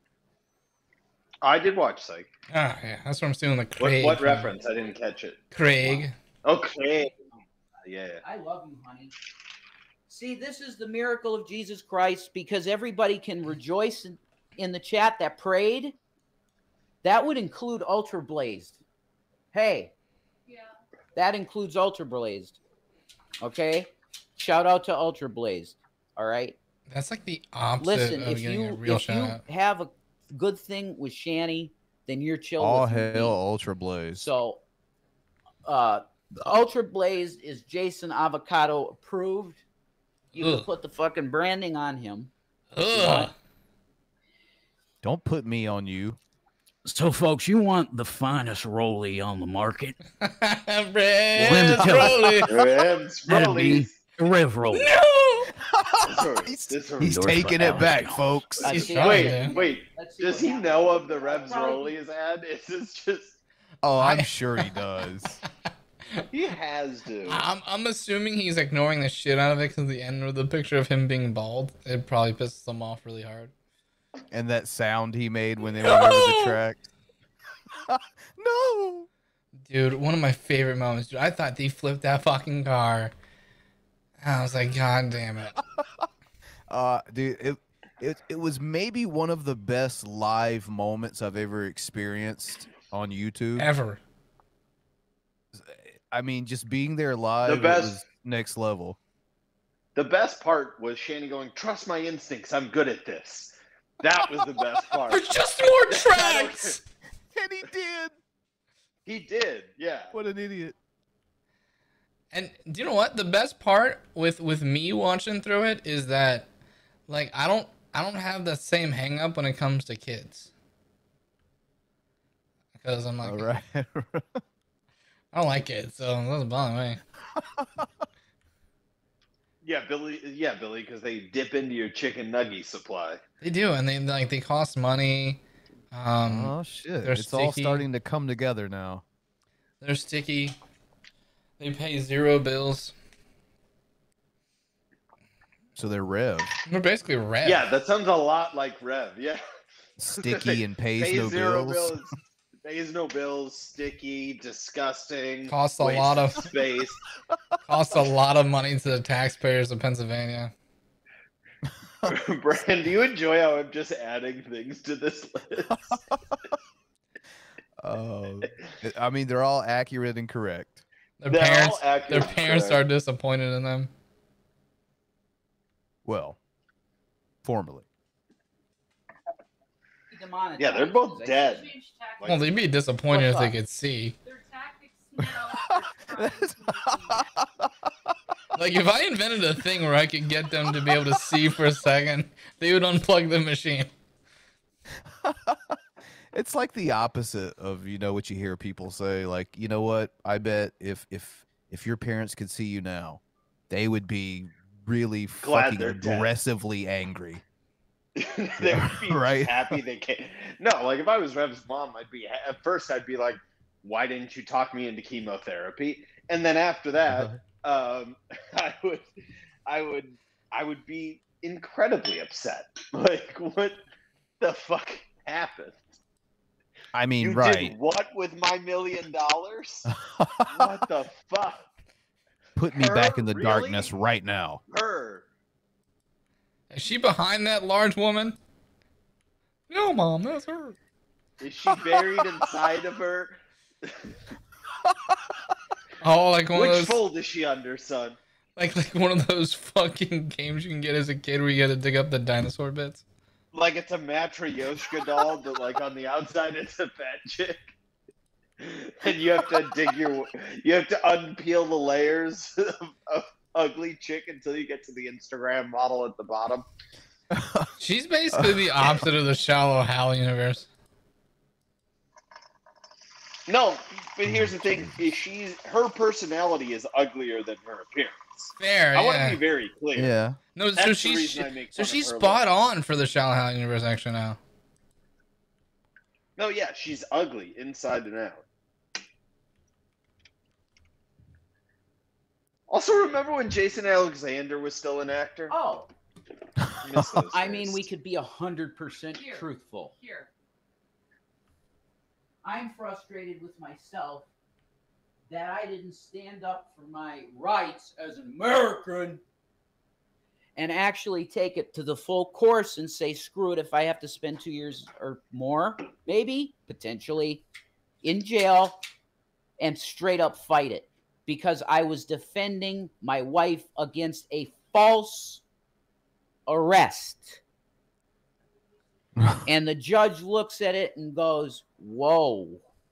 I did watch Psych. Ah, yeah, that's what I'm stealing the What, Craig. what from. reference? I didn't catch it. Craig. Okay. Yeah. I love you, honey. See, this is the miracle of Jesus Christ because everybody can rejoice in, in the chat that prayed. That would include Ultra Blazed. Hey. Yeah. That includes Ultra Blazed. Okay? Shout out to Ultra Blazed. All right? That's like the opposite Listen, of if getting you a real if shout you out. have a good thing with Shanny, then you're chill All with hell, me. Ultra Blaze. So, uh, Ultra Blaze is Jason Avocado approved. You can Ugh. put the fucking branding on him. Ugh. Don't put me on you. So, folks, you want the finest rollie on the market? Red Let me tell you. Rolly. Revs, That'd be Rev Roll. No! he's This hurt. he's Endorsed taking by it back, Alex folks. I He's see. trying, Wait, man. wait. Let's see Does what he happens. know of the Revs Probably- Rollies ad? Is this just... Oh, I'm I- sure he does. He has to. I'm, I'm assuming he's ignoring the shit out of it because the end of the picture of him being bald, it probably pisses him off really hard. And that sound he made when they went over the track. No. Dude, one of my favorite moments, dude. I thought they flipped that fucking car. I was like, God damn it. Uh, dude, it, it it was maybe one of the best live moments I've ever experienced on YouTube. Ever. I mean, just being there live, it best- was next level. The best part was Shanny going, "Trust my instincts. I'm good at this." That was the best part. There's just more tracks! And he did. He did, yeah. What an idiot. And do you know what? The best part with with me watching through it is that, like, I don't I don't have the same hang up when it comes to kids. Because I'm like, All right. I don't like kids, so it doesn't bother me. Yeah, Billy. Yeah, Billy, because they dip into your chicken nugget supply. They do, and they like they cost money. Um, oh shit! they're It's all sticky. starting to come together now. They're sticky. They pay zero bills. So they're Rev. They're basically red. Yeah, that sounds a lot like Rev. Yeah. Sticky and pays, Pays no zero bills. bills. Pays no bills. Sticky. Disgusting. Costs a waste lot of space. costs a lot of money to the taxpayers of Pennsylvania. Brand, do you enjoy how I'm just adding things to this list? Oh, I mean, they're all accurate and correct. Their They're all parents, accurate their and parents correct. are disappointed in them. Well, formally. Yeah, they're both dead. Well, they'd be disappointed if What's they up? could see. Their tactics now are trying to Like, if I invented a thing where I could get them to be able to see for a second, they would unplug the machine. It's like the opposite of, you know, what you hear people say. Like, you know what? I bet if if if your parents could see you now, they would be really Glad fucking they're dead. aggressively angry. They would be Right. happy they can't. No, like if I was Rev's mom, I'd be at first I'd be like, "Why didn't you talk me into chemotherapy?" And then after that, um, I would, I would, I would be incredibly upset. Like, what the fuck happened? I mean, You right. did what with my million dollars? What the fuck? Put me Her? back in the Really? darkness right now. Her. Is she behind that large woman? No, Mom, that's her. Is she buried inside of her? Oh, like one Which of those, fold is she under, son? like like one of those fucking games you can get as a kid where you got to dig up the dinosaur bits. Like it's a Matryoshka doll, but like on the outside it's a fat chick. And you have to dig your, you have to unpeel the layers of, of ugly chick until you get to the Instagram model at the bottom. She's basically the opposite of the Shallow Hal universe. No, but here's the thing: is she's her personality is uglier than her appearance. Fair, I want yeah. to be very clear. Yeah. No, That's so the she's reason I make so fun of she's her spot look. on for the Shallow Hal universe actually now. No, yeah, she's ugly inside and out. Also, remember when Jason Alexander was still an actor? Oh, Miss those I mean, days. we could be a hundred percent Here. truthful. Here. I'm frustrated with myself that I didn't stand up for my rights as an American and actually take it to the full course and say, screw it, if I have to spend two years or more, maybe, potentially, in jail and straight up fight it. Because I was defending my wife against a false arrest. And the judge looks at it and goes, whoa.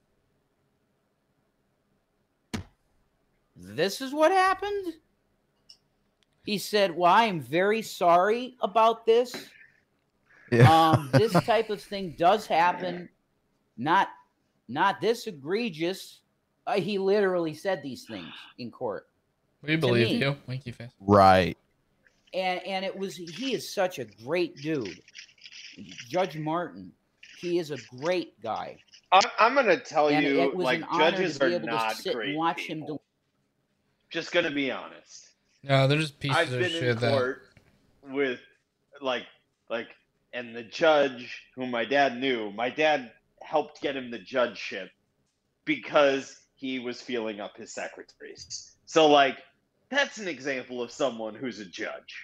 This is what happened? He said, well, I am very sorry about this. Yeah. Um, this type of thing does happen. Not, not this egregious. Uh, he literally said these things in court. We To believe me. you, Winky Face. Right. And and it was he is such a great dude. Judge Martin, he is a great guy. I'm, I'm gonna tell And you, it was like an honor judges to are be able not to sit great and watch people. him do. Just gonna be honest. No, they're just pieces I've of been in shit that. court with, like, like, and the judge whom my dad knew. My dad helped get him the judgeship because he was feeling up his secretaries. So, like, that's an example of someone who's a judge.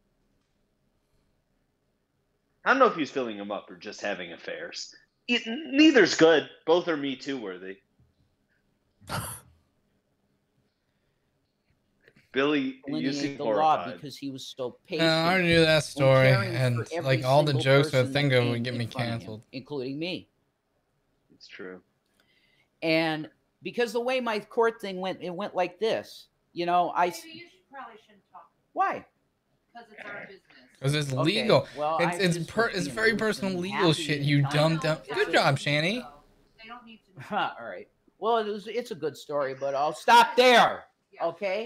I don't know if he's filling them up or just having affairs. It, neither's good. Both are Me Too worthy. Billy, you delineate seem the law horrified. because he was so No, patient. I already knew that story, caring for and every like all the single jokes I person think that of came would get in me front of him, canceled. including me. It's true. And because the way my court thing went, it went like this. You know, I. s- Maybe you should, probably shouldn't talk Why? because it's our business. Because it's Okay, legal. well, it's I'm it's just per, being it's very loose personal and legal happy shit. and You kind dumb of- dumb. It's Good our job, business, Shanny. so They don't need to know. All right. Well, it was, it's a good story, but I'll stop there. Yeah. Okay.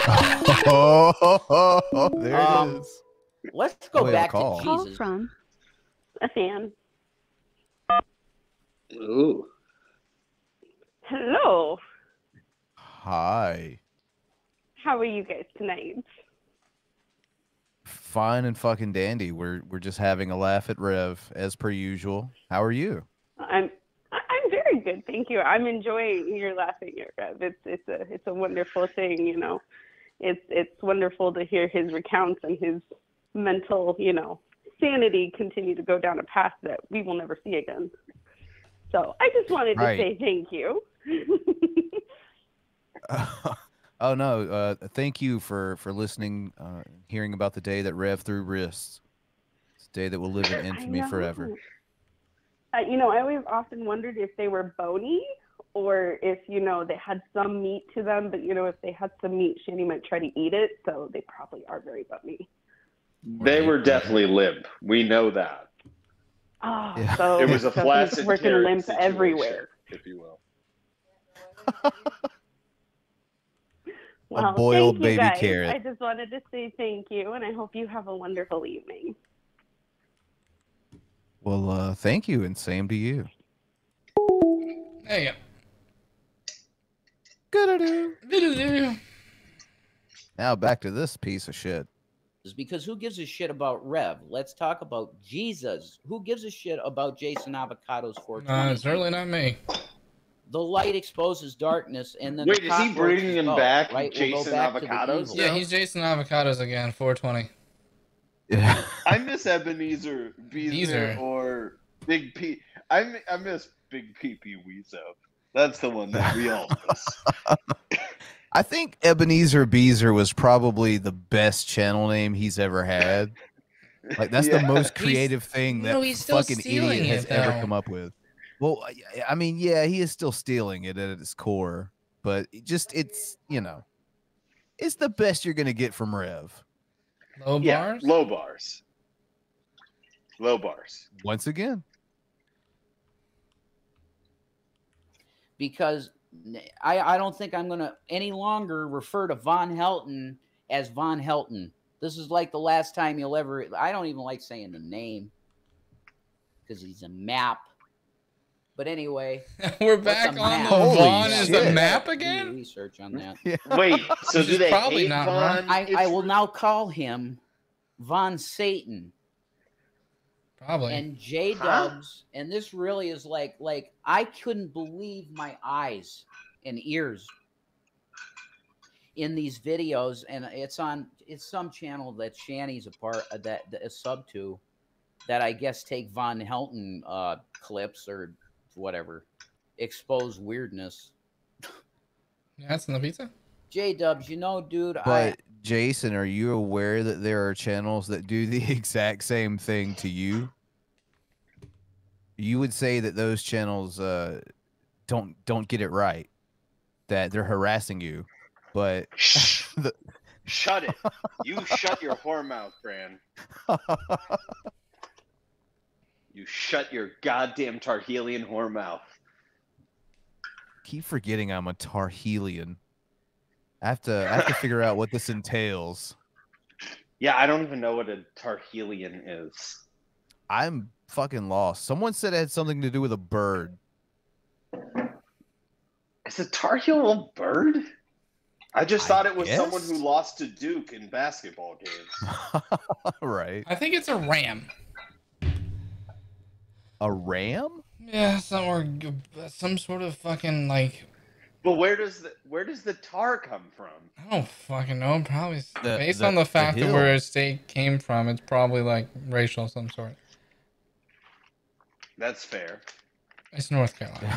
Oh, there Um, it is. Let's go Oh, we have a back call. to Call Jesus. from a fan. Ooh. Hello. Hi. How are you guys tonight? Fine and fucking dandy. We're we're just having a laugh at Rev as per usual. How are you? I'm I'm very good, thank you. I'm enjoying your laughing at Rev. It's it's a it's a wonderful thing, you know. It's it's wonderful to hear his recounts and his mental, you know, sanity continue to go down a path that we will never see again. So I just wanted to Right. say thank you. Oh no! Uh, thank you for for listening, uh, hearing about the day that Rev threw wrists. It's a day that will live in I infamy know. forever. Uh, you know, I always often wondered if they were bony or if, you know, they had some meat to them, but, you know, if they had some meat, Shanny might try to eat it, so they probably are very bony. They were definitely limp. We know that. Oh, Yeah. so It was a so he's flaccid working carrot limp situation, everywhere. if you will. Well, boiled thank you baby guys. carrot. I just wanted to say thank you, and I hope you have a wonderful evening. Well, uh, thank you, and same to you. There you Good-a-do. go. Now back to this piece of shit. Is because who gives a shit about Rev? Let's talk about Jesus. Who gives a shit about Jason Avocado's four twenty? Uh, it's certainly not me. The light exposes darkness, and then Wait, the is he cockroaches bringing him go, back, right? We'll go Jason back to the Avocados? evil. Yeah, No. he's Jason Avocados again, four twenty. Yeah. I miss Ebenezer Beezer Beezer. or Big P. I mi- I miss Big Pee Pee Weezo. That's the one that we all miss. I think Ebenezer Beezer was probably the best channel name he's ever had. Like that's Yeah. the most He's- creative thing that no, he's still fucking stealing idiot has it, ever though. come up with. Well, I- I mean, yeah, he is still stealing it at its core, but it just it's you know, it's the best you're gonna get from Rev. Low Yeah, bars? low bars. Low bars. Once again, Because I, I don't think I'm going to any longer refer to Von Helton as Von Helton. This is like the last time you'll ever. I don't even like saying the name because he's a map. But anyway, We're what's back a on map? the Holy Vaughn is the shit. map Do your again? research on that. yeah. Wait, so Which do is they probably hate not Von? wrong. I, I It's- will now call him Von Satan. Probably. And J Huh? Dubs, and this really is like like I couldn't believe my eyes and ears in these videos, and it's on it's some channel that Shanny's a part of that, that is sub to, that I guess take Von Helton uh, clips or whatever, expose weirdness. That's in the pizza? J Dubs, you know, dude, I But Jason, are you aware that there are channels that do the exact same thing to you? You would say that those channels uh, don't don't get it right, that they're harassing you, but Shh. the, Shut it. You shut your whore mouth, Fran. You shut your goddamn Tarhelian whore mouth. keep forgetting I'm a Tarhelian. I have to I have to figure out what this entails. Yeah, I don't even know what a Tarhelian is. I'm fucking lost. Someone said it had something to do with a bird. Is a Tar Heel a bird? I just I thought it was someone guess. who lost to Duke in basketball games. Right. I think it's a ram. A ram? Yeah, some or some sort of fucking like But where does the where does the tar come from? I don't fucking know. Probably s- The- based the- on the the fact of where hill. a state came from, it's probably like racial of some sort. That's fair. It's North Carolina.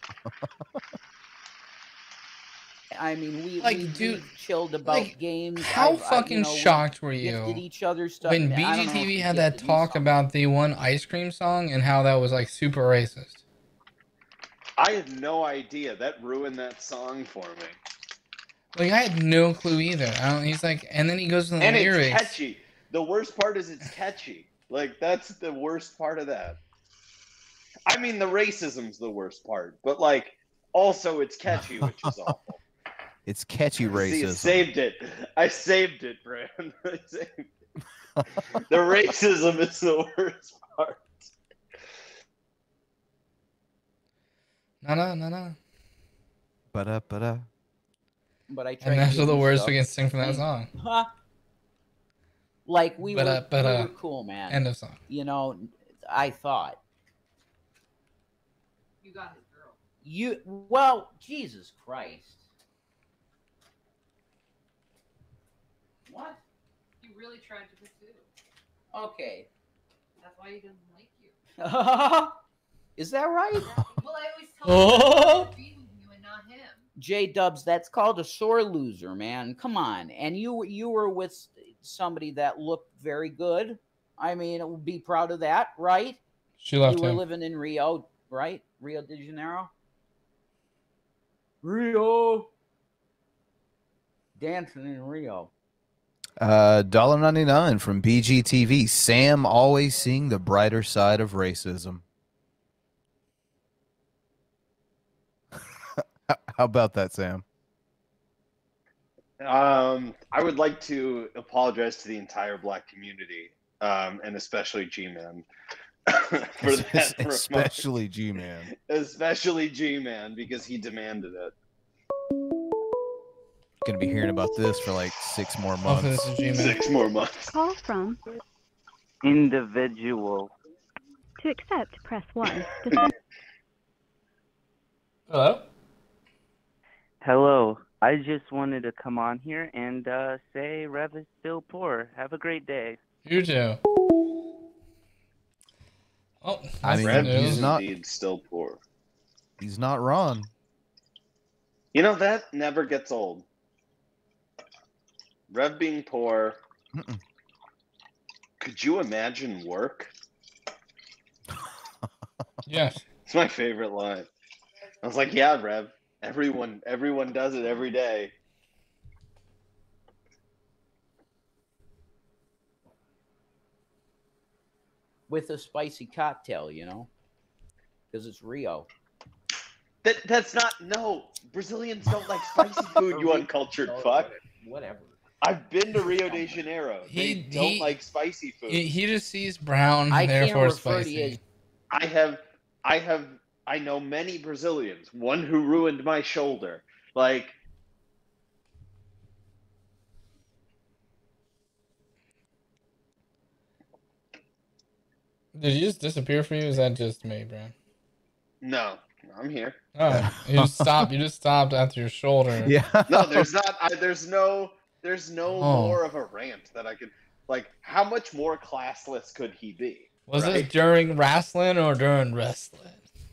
I mean, we Like, we, dude, we've chilled about like, games. How I've- I- you fucking know, we shocked were Gifted you each other stuff. when I don't know if B G T V he had that gifted me talk something. about the one ice cream song and how that was like super racist? I had no idea. That ruined that song for me. Like I had no clue either. I don't, he's like, and then he goes to the And lyrics. it's catchy. The worst part is it's catchy. Like that's the worst part of that. I mean, the racism's the worst part, but like also it's catchy, which is awful. It's catchy See, I racism. saved it. I saved it, Brand. I saved it. The racism is the worst part. No, no, no, no. Ba-da, ba-da. But I tried. And those to are the do words stuff. we can sing from that Hey, song. Huh? Like we But, were, uh, but, we uh, were cool, man. End of song. You know, I thought. You got his girl. You well, Jesus Christ. What? He really tried to pursue. Okay. That's why he doesn't like you. Is that right? Well, I always tell him to be with you and not him. J Dubs, that's called a sore loser, man. Come on. And you you were with somebody that looked very good. I mean, be proud of that, right? She left You were him. living in Rio, right? Rio de Janeiro? Rio. Dancing in Rio. Uh, one dollar ninety-nine from B G T V. Sam always seeing the brighter side of racism. How about that, Sam? Um, I would like to apologize to the entire black community, um, and especially G-Man. for that remark. Especially G-Man. Especially G-Man, because he demanded it. Gonna be hearing about this for like six more months. Hopefully this is G-Man. Six more months. Call from individual. to accept, press one. To send- Hello? Hello. I just wanted to come on here and uh, say Rev is still poor. Have a great day. You too. Oh, I mean, Rev he's is not. indeed still poor. He's not wrong. You know, that never gets old. Rev being poor. Mm-mm. Could you imagine work? Yes. It's my favorite line. I was like, yeah, Rev. Everyone, everyone does it every day. With a spicy cocktail, you know? Because it's Rio. That that's not no. Brazilians don't like spicy food. You uncultured fuck. Whatever. I've been to Rio de Janeiro. He- they don't he- like spicy food. He, he just sees brown, I can't therefore refer to spicy. you as I have, I have, I know many Brazilians. One who ruined my shoulder. Like, Did he just disappear for you? Is that just me, Brian? no, I'm here. Oh, you just stopped. You just stopped after your shoulder. Yeah. No, there's not. I, there's no. There's no Oh. more of a rant that I could. Like, how much more classless could he be? Was right? this during wrestling or during wrestling?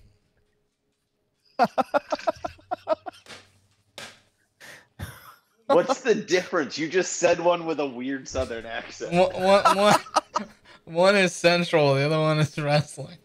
What's the difference? You just said one with a weird Southern accent. One, one, one, one is central, the other one is wrestling.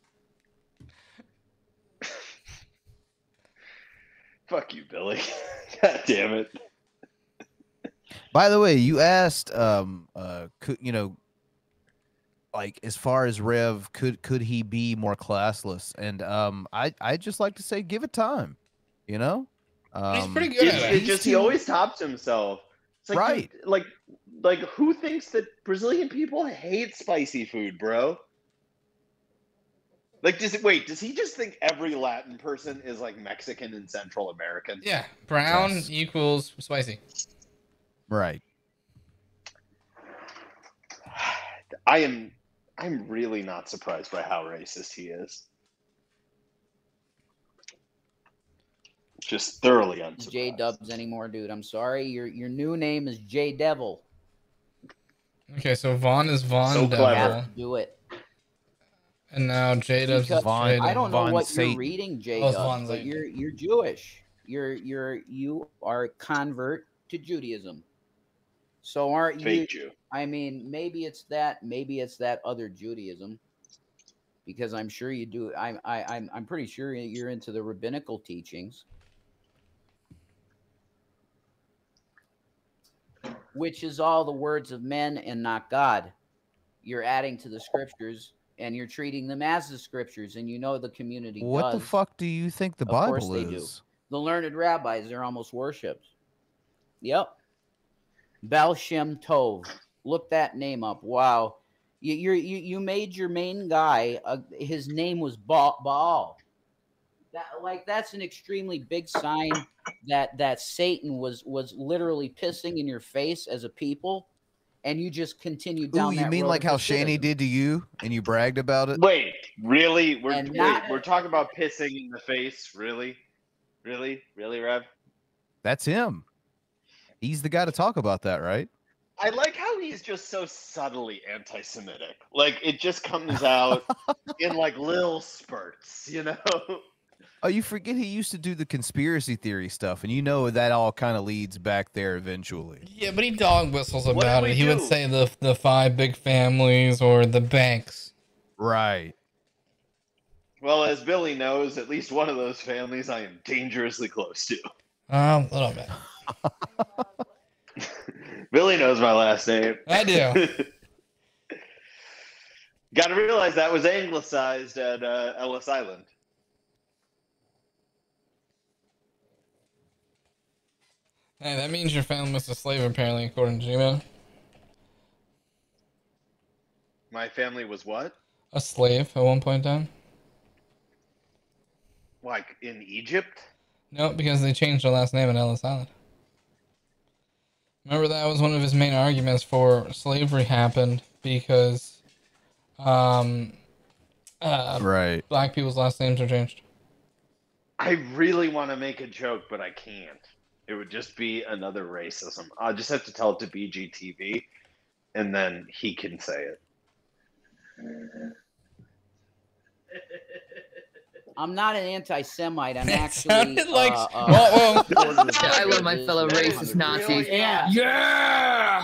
Fuck you, Billy. God damn it. By the way, you asked, um, uh, could you know, like as far as Rev, could could he be more classless? And um, I I just like to say, give it time. You know, um, He's pretty good It's, at it's it. just he always tops himself. It's like, Right. dude, like, like who thinks that Brazilian people hate spicy food, bro? Like, does it wait? Does he just think every Latin person is like Mexican and Central American? Yeah, brown Yes. equals spicy. right. I am. I'm really not surprised by how racist he is. Just thoroughly unsurprised. J Dubs anymore, dude. I'm sorry. Your your new name is J Devil. Okay, so Vaughn is Vaughn So Devil, clever. Have to do it. and now J Dubs is Because Vaughn- J I don't know Von what Satan. you're reading, J Oh, it's Dubs, Von but Satan. you're you're Jewish. You're you're you are a convert to Judaism. So aren't you? Fake Jew. I mean, maybe it's that. Maybe it's that other Judaism. Because I'm sure you do. I'm I, I'm I'm pretty sure you're into the rabbinical teachings, which is all the words of men and not God. You're adding to the scriptures and you're treating them as the scriptures, and you know the community What does. the fuck do you think the Of course Bible they do. is? The learned rabbis, they're almost worshipped. Yep. Baal Shem Tov. Look that name up. Wow. You you're, you you made your main guy. Uh, his name was ba- Baal. That like that's an extremely big sign that that Satan was was literally pissing in your face as a people, and you just continued down Ooh, that you mean road like of how Shani Hasidism. did to you, and you bragged about it? Wait, really? We're And wait, not- we're talking about pissing in the face? Really? Really? Really, Rev? That's him. He's the guy to talk about that, right? I like how he's just so subtly anti-Semitic. Like it just comes out in like little spurts, you know? Oh, you forget he used to do the conspiracy theory stuff, and you know that all kind of leads back there eventually. Yeah, but he dog whistles What did about we it. He would do? say the the five big families or the banks. Right. Well, as Billy knows, at least one of those families I am dangerously close to. Um, a little bit. Billy knows my last name. I do. Got to realize that was anglicized at uh, Ellis Island. Hey, that means your family was a slave, apparently, according to G-Man. My family was what? A slave at one point in time. Like in Egypt? No, because they changed their last name at Ellis Island. Remember, that was one of his main arguments for slavery happened because um, uh, Right. black people's last names are changed. I really want to make a joke, but I can't. It would just be another racism. I'll just have to tell it to B G T V, and then he can say it. I'm not an anti-Semite. I'm It actually. sounded like- uh, uh, Whoa, whoa. I love my fellow racist Nazis. Yeah. Yeah!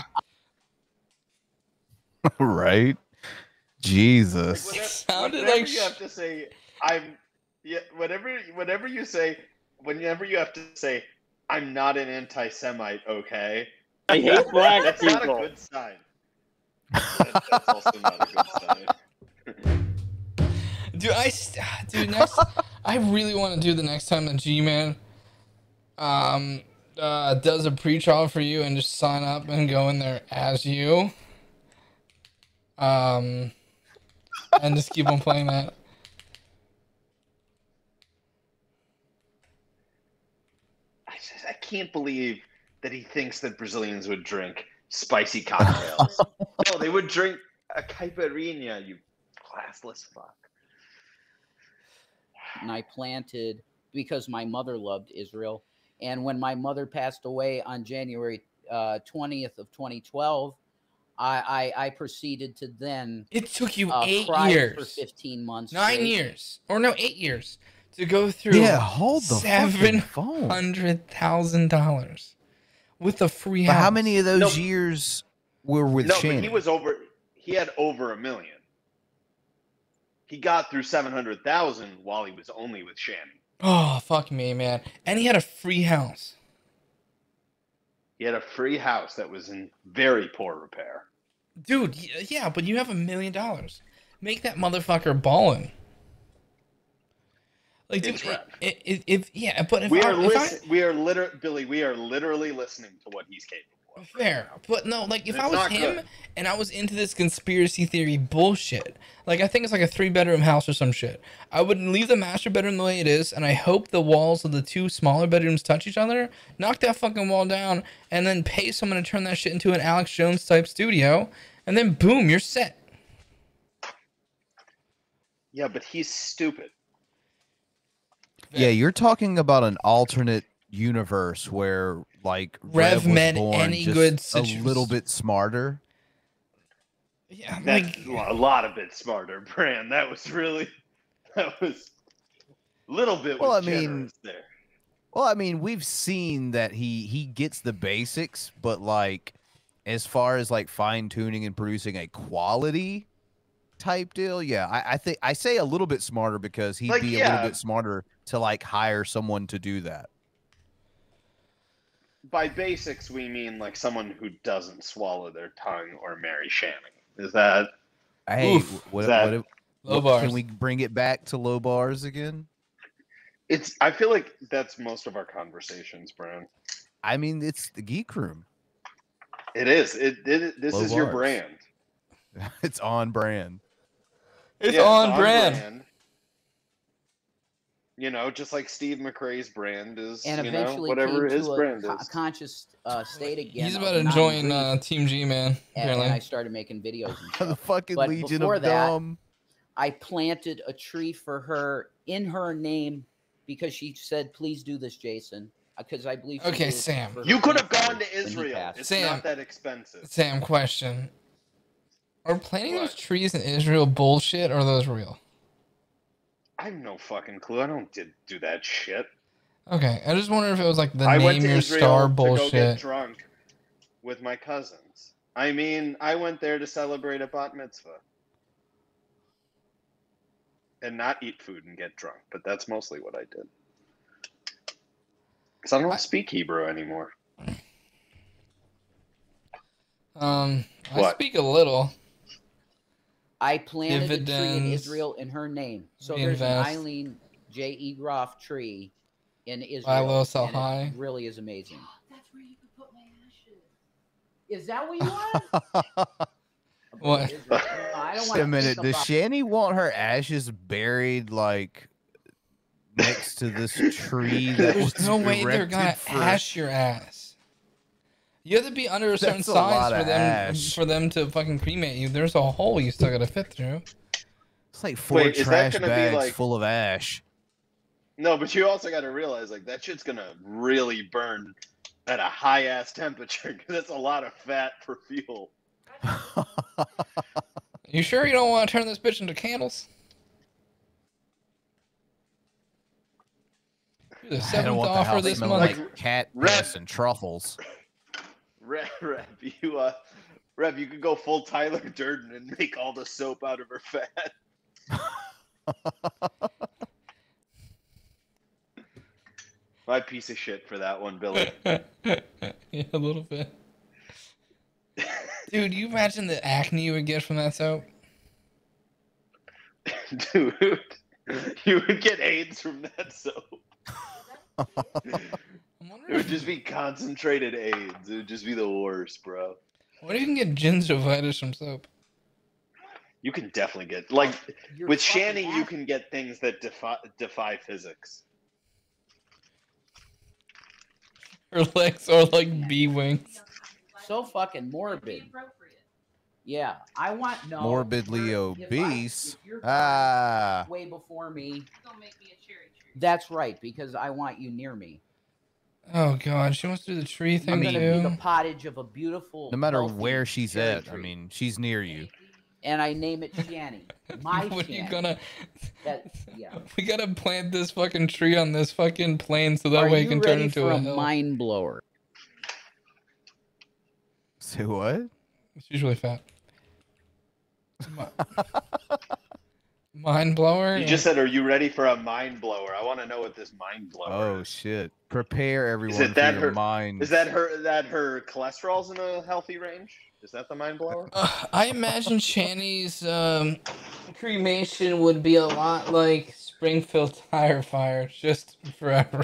Right. Jesus. Whenever, sounded whenever like you have to say, I'm. Yeah. Whenever, whenever you say, whenever you have to say, I'm not an anti-Semite. Okay. I hate black That's people. not a good sign. That, that's also not a good sign. Dude, I st- dude next. I really want to do the next time that G-Man um uh does a pre-trial for you and just sign up and go in there as you. Um, and just keep on playing that. I just, I can't believe that he thinks that Brazilians would drink spicy cocktails. No, they would drink a caipirinha. You classless fuck. and I planted because my mother loved Israel. And when my mother passed away on January uh, twentieth of twenty twelve, I, I I proceeded to then It took you uh, eight cry years, for fifteen months, nine straight. years, or no, eight years to go through. Yeah, hold the fucking seven phone. hundred thousand dollars with a free But house. how many of those No. years were with no, Shannon? but he was over. He had over a million. He got through seven hundred thousand while he was only with Shannon. Oh, fuck me, man. And he had a free house. He had a free house that was in very poor repair. Dude, y- yeah, but you have a million dollars. Make that motherfucker ballin'. Like, dude, It's it, rap. it, it, if, yeah, but if we I, are if I, listen, we are liter- Billy. We are literally listening to what he's capable of. fair, but no, like, if It's I was not him good. and I was into this conspiracy theory bullshit, like, I think it's like a three bedroom house or some shit, I would leave the master bedroom the way it is, and I hope the walls of the two smaller bedrooms touch each other, knock that fucking wall down, and then pay someone to turn that shit into an Alex Jones type studio, and then boom, you're set. Yeah, but he's stupid. Yeah, you're talking about an alternate universe where like Rev was met born any just good a situ- little bit smarter. Yeah, That's a lot of bit smarter, Bran. That was really, that was a little bit. Well, was I mean, generous there. Well, I mean, we've seen that he he gets the basics, but like as far as like fine tuning and producing a quality type deal, yeah, I, I think I say a little bit smarter because he'd Like, be a yeah. little bit smarter to like hire someone to do that. By basics, we mean like someone who doesn't swallow their tongue or marry Shannon. Is that? Hey, Oof. what, Is that- what, if- Low what- bars. can we bring it back to low bars again? It's. I feel like that's most of our conversations, Bran. I mean, it's the geek room. It is. It. it this Low is your bars. brand. It's on brand. It's Yeah, on brand. You know, just like Steve McRae's brand is, and you know, eventually whatever came his to a brand co- is. conscious uh, state again. He's of about to not join grief, uh, Team G, man. and, Apparently. and I started making videos and The stuff. fucking But Legion before of that, Dumb. I planted a tree for her in her name because she said, "Please do this, Jason," because I believe. She Okay, did it Sam. for her You could have grandfather gone to when he Israel. passed. It's Sam. not that expensive. Sam, question. Are planting What? those trees in Israel bullshit or are those real? I have no fucking clue. I don't did, do that shit. Okay, I just wonder if it was like the I went name to your Israel star to go get bullshit. drunk with my cousins. I mean, I went there to celebrate a bat mitzvah. And not eat food and get drunk, but that's mostly what I did. Because I don't I- speak Hebrew anymore. Um, I What? speak a little. I planted a tree in Dividends, Israel in her name. So there's an reinvest. Eileen J. E. Groff tree in Buy Israel. low, sell and high. It really is amazing. That's where you could put my ashes. Is that what you want? What? Israel. No, I don't Wait want a minute. to Does Shani want her ashes buried like next to this tree that There's was no way they're erected gonna for- ash your ass. You have to be under a certain That's a size lot for of them ash. for them to fucking cremate you. There's a hole you still gotta fit through. It's like four Wait, is that trash gonna be bags like- full of ash. No, but you also got to realize, like, that shit's going to really burn at a high-ass temperature, because that's a lot of fat for fuel. You sure you don't want to turn this bitch into candles? You're the I don't seventh want the offer house this smelling month. like cat Red- piss and truffles. Rep, Rep, you, uh, Rep, you could go full Tyler Durden and make all the soap out of her fat. My piece of shit for that one, Billy. Yeah, a little bit. Dude, you imagine the acne you would get from that soap? Dude, you would get AIDS from that soap. It would just be concentrated AIDS. It would just be the worst, bro. What if you can get gingivitis from soap? You can definitely get, like, You're with fucking Shanny, you ass- can get things that defy, defy physics. Her legs are like bee wings. So fucking morbid. Yeah, I want no. Morbidly if you're- if I- obese. if you're Ah. way before me. Don't make me a cherry tree. That's right, because I want you near me. Oh god, she wants to do the tree thing I'm gonna be the too. pottage of a beautiful. No matter healthy where she's cherry at, I tree. mean, she's near you. And I name it Shanny. My What are you Shanny. gonna? That, yeah. We gotta plant this fucking tree on this fucking plane so that Are way it you can turn ready into for a a hill. mind blower? Say what? She's really fat. Mind blower. You just said, "Are you ready for a mind blower?" I want to know what this mind blower Oh is. shit! Prepare everyone Is it that for your her? mind. Is that her? That her cholesterol's in a healthy range? Is that the mind blower? Uh, I imagine Shanny's um, cremation would be a lot like Springfield tire fire, just forever.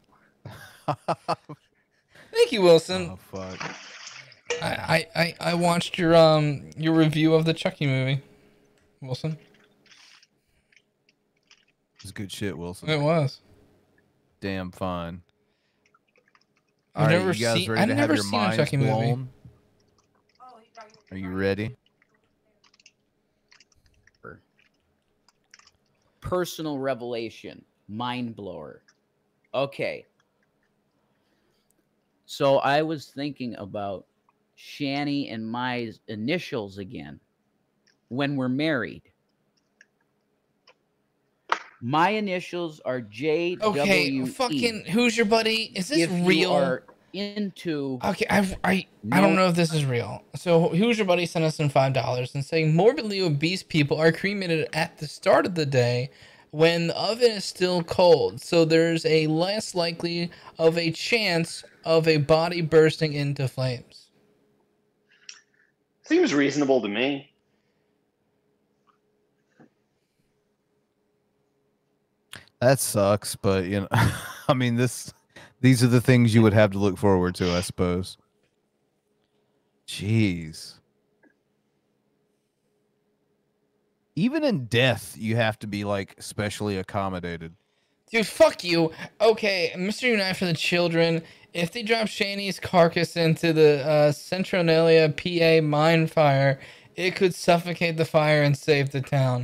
Thank you, Wilson. Oh fuck! I, I, I, I watched your um your review of the Chucky movie, Wilson. It's good shit, Wilson. It was. Damn fine. I've All right, never you guys seen- ready I've to have never your seen a minds Chucky movie. blown? Are you ready? Personal revelation. Mind blower. Okay. So I was thinking about Shanny and my initials again when we're married. My initials are J W E. Okay, fucking, who's your buddy? Is this If you real? are into Okay, I I I don't know if this is real. So who's your buddy sent us in five dollars and saying morbidly obese people are cremated at the start of the day when the oven is still cold, so there's a less likely of a chance of a body bursting into flames. Seems reasonable to me. That sucks, but you know, I mean, this, these are the things you would have to look forward to, I suppose. Jeez. Even in death, you have to be like specially accommodated. Dude, fuck you. Okay, Mister Unite for the Children. If they drop Shaney's carcass into the uh, Centralia, P A mine fire, it could suffocate the fire and save the town.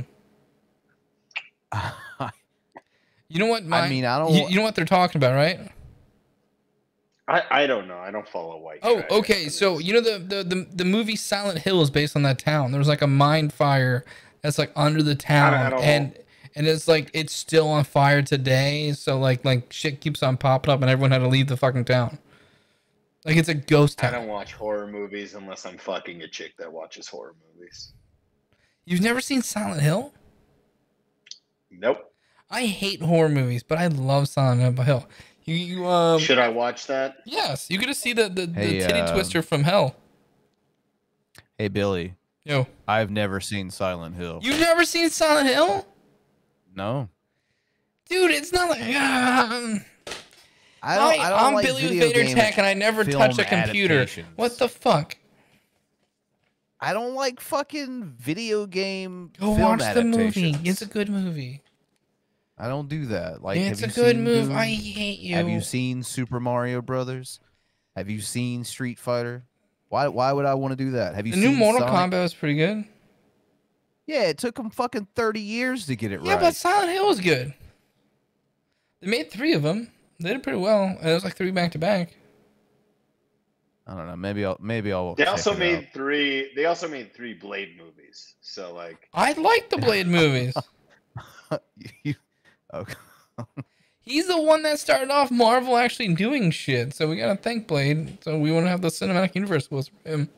You know what? Mine, I mean, I don't. You, you know what they're talking about, right? I, I don't know. I don't follow white. Oh, okay. So you know the, the the the movie Silent Hill is based on that town. There was like a mine fire that's like under the town, I don't and and it's like it's still on fire today. So like like shit keeps on popping up, and everyone had to leave the fucking town. Like it's a ghost I town. don't watch horror movies unless I'm fucking a chick that watches horror movies. You've never seen Silent Hill? Nope. I hate horror movies, but I love Silent Hill. You, you um. Should I watch that? Yes, you get to see the the, Hey, the titty um, twister from hell. Hey Billy. Yo. I've never seen Silent Hill. You've never seen Silent Hill? No. Dude, it's not like. Um, I don't. I don't I'm like Billy with video Vader game Tech, and I never film touch a computer. adaptations. What the fuck? I don't like fucking video game. Go film watch the movie. adaptations. It's a good movie. I don't do that. Like, It's have a you good seen move. Doom? I hate you. Have you seen Super Mario Brothers? Have you seen Street Fighter? Why? Why would I want to do that? Have you The seen new Mortal Sonic? Kombat was pretty good. Yeah, it took them fucking thirty years to get it Yeah, right. but Silent Hill was good. They made three of them. They did pretty well. And it was like three back to back. I don't know. Maybe I'll. Maybe I'll. They check also it made out. three. They also made three Blade movies. So like, I like the Blade movies. You- okay. He's the one that started off Marvel actually doing shit. So we gotta thank Blade. So we want to have the cinematic universe was for him.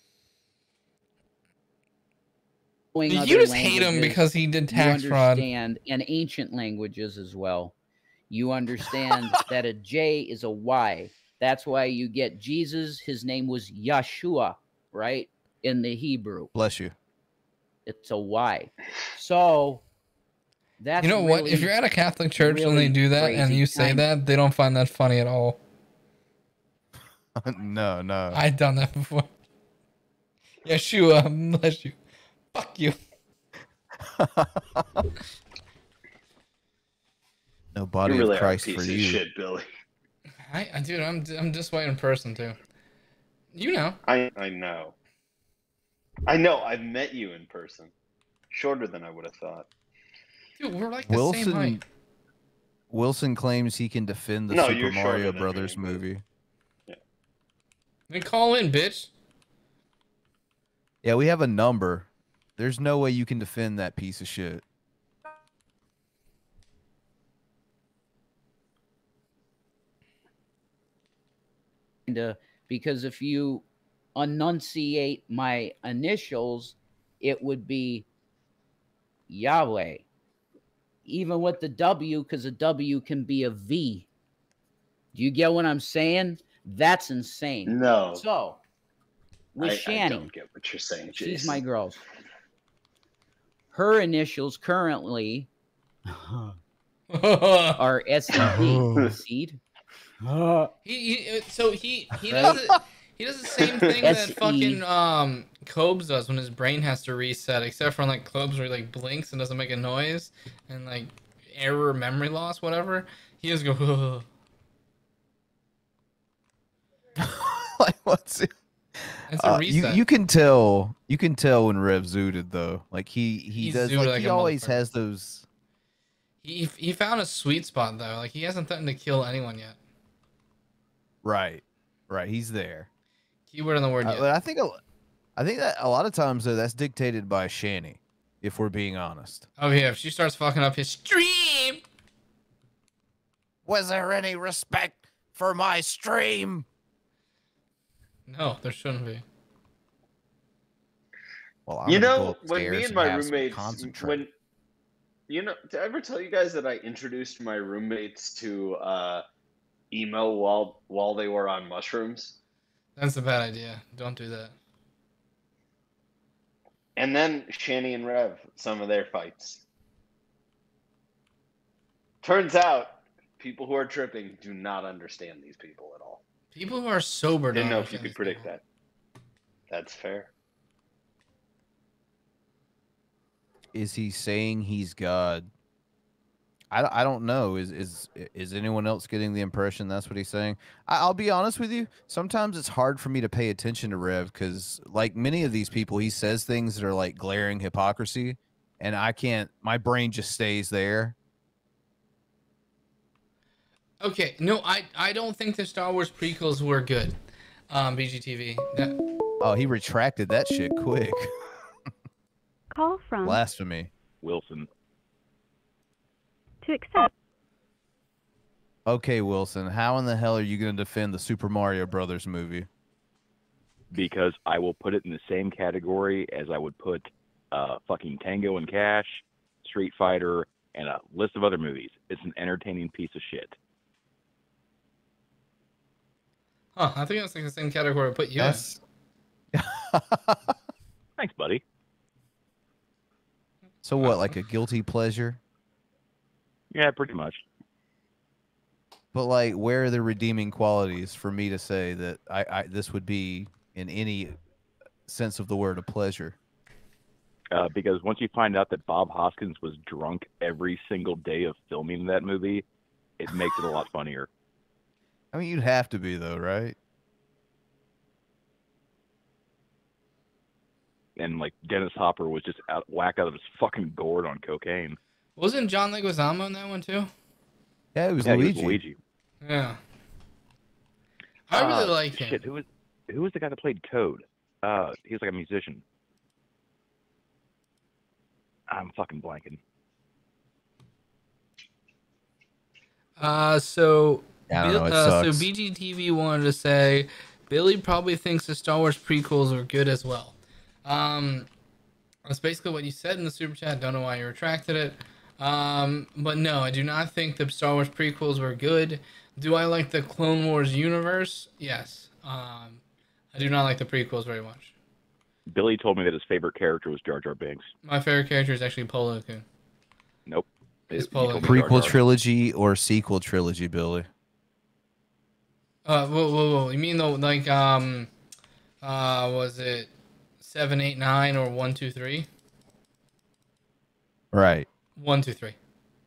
Knowing You other just hate him languages, because he did you tax fraud. understand, and ancient languages as well. You understand that a J is a Y. That's why you get Jesus. His name was Yeshua, right? In the Hebrew, Bless you. it's a Y. So that's You know what? If really, you're at a Catholic church and really they do that and crazy. you say I'm- that, they don't find that funny at all. no, no. I've done that before. Yeshua, bless you. Fuck you. No body you really of Christ are a piece for of you. shit, Billy. I, I dude, I'm I'm this way in person too. You know. I I know. I know. I've met you in person. Shorter than I would have thought. Dude, we're like the same Wilson. height. Wilson claims he can defend the No, Super you're shorter Mario than me, Brothers but- movie. Then call in, bitch. Yeah, we have a number. There's no way you can defend that piece of shit. to, because if you enunciate my initials, it would be Yahweh. Even with the W, because a W can be a V. Do you get what I'm saying? That's insane. No. So, with I, Shanny, I don't get what you're saying, Jason. she's my girl. Her initials currently are S E D. Seed. He, he so he he does it, he does the same thing that S E. fucking um Cobes does when his brain has to reset, except for like Cobes where he like blinks and doesn't make a noise and like error memory loss, whatever. He just go Like what's it? It's a Uh, you reset. you can tell you can tell when Rev zooted though. Like he he He does zooted like, like he a always motherfucker. has those. He he found a sweet spot though. Like he hasn't threatened to kill anyone yet. Right, right. He's there. Keyword in the word Uh, yet. but I think a, I think that a lot of times though that's dictated by Shanny, if we're being honest. Oh yeah, if she starts fucking up his stream. Was there any respect for my stream? No, there shouldn't be. Well, You gonna go know, when upstairs me and my have some roommates, concentrate. when you know, did I ever tell you guys that I introduced my roommates to uh, emo while while they were on mushrooms? That's a bad idea. Don't do that. And then Shanny and Rev, some of their fights. Turns out, people who are tripping do not understand these people at all. People who are sober Didn't don't know if you understand could these predict people. that. That's fair. Is he saying he's God? I, I don't know. Is is is anyone else getting the impression that's what he's saying? I, I'll be honest with you. Sometimes it's hard for me to pay attention to Rev because, like many of these people, he says things that are like glaring hypocrisy, and I can't. My brain just stays there. Okay, no, I I don't think the Star Wars prequels were good. Um, B G T V. That... Oh, he retracted that shit quick. Call from Blasphemy. Wilson. To accept. Okay, Wilson, how in the hell are you going to defend the Super Mario Brothers movie? Because I will put it in the same category as I would put uh, fucking Tango and Cash, Street Fighter, and a list of other movies. It's an entertaining piece of shit. Huh, I think that's like the same category I put you That's... in. Thanks, buddy. So what, like a guilty pleasure? Yeah, pretty much. But like, where are the redeeming qualities for me to say that I, I this would be in any sense of the word a pleasure? Uh, because once you find out that Bob Hoskins was drunk every single day of filming that movie, it makes it a lot funnier. I mean, you'd have to be though, right? And like Dennis Hopper was just out, whacked out of his fucking gourd on cocaine. Wasn't John Leguizamo in that one too? Yeah, it was yeah, Luigi. He was Luigi. Yeah. I really uh, like him. Shit, who was who was the guy that played Toad? Uh, he was like a musician. I'm fucking blanking. Uh, so, Yeah, I don't know, it uh, so sucks. B G T V wanted to say Billy probably thinks the Star Wars prequels are good as well. Um, that's basically what you said in the super chat. Don't know why you retracted it. Um, but no, I do not think the Star Wars prequels were good. Do I like the Clone Wars universe? Yes. Um, I do not like the prequels very much. Billy told me that his favorite character was Jar Jar Binks. My favorite character is actually Polo Coon. Nope. It's He Polo told me Coon. Jar Prequel Jar. trilogy or sequel trilogy, Billy? Uh, whoa, whoa, whoa. You mean though, like, um, uh, was it seven, eight, nine, or one, two, three? Right. One, two, three.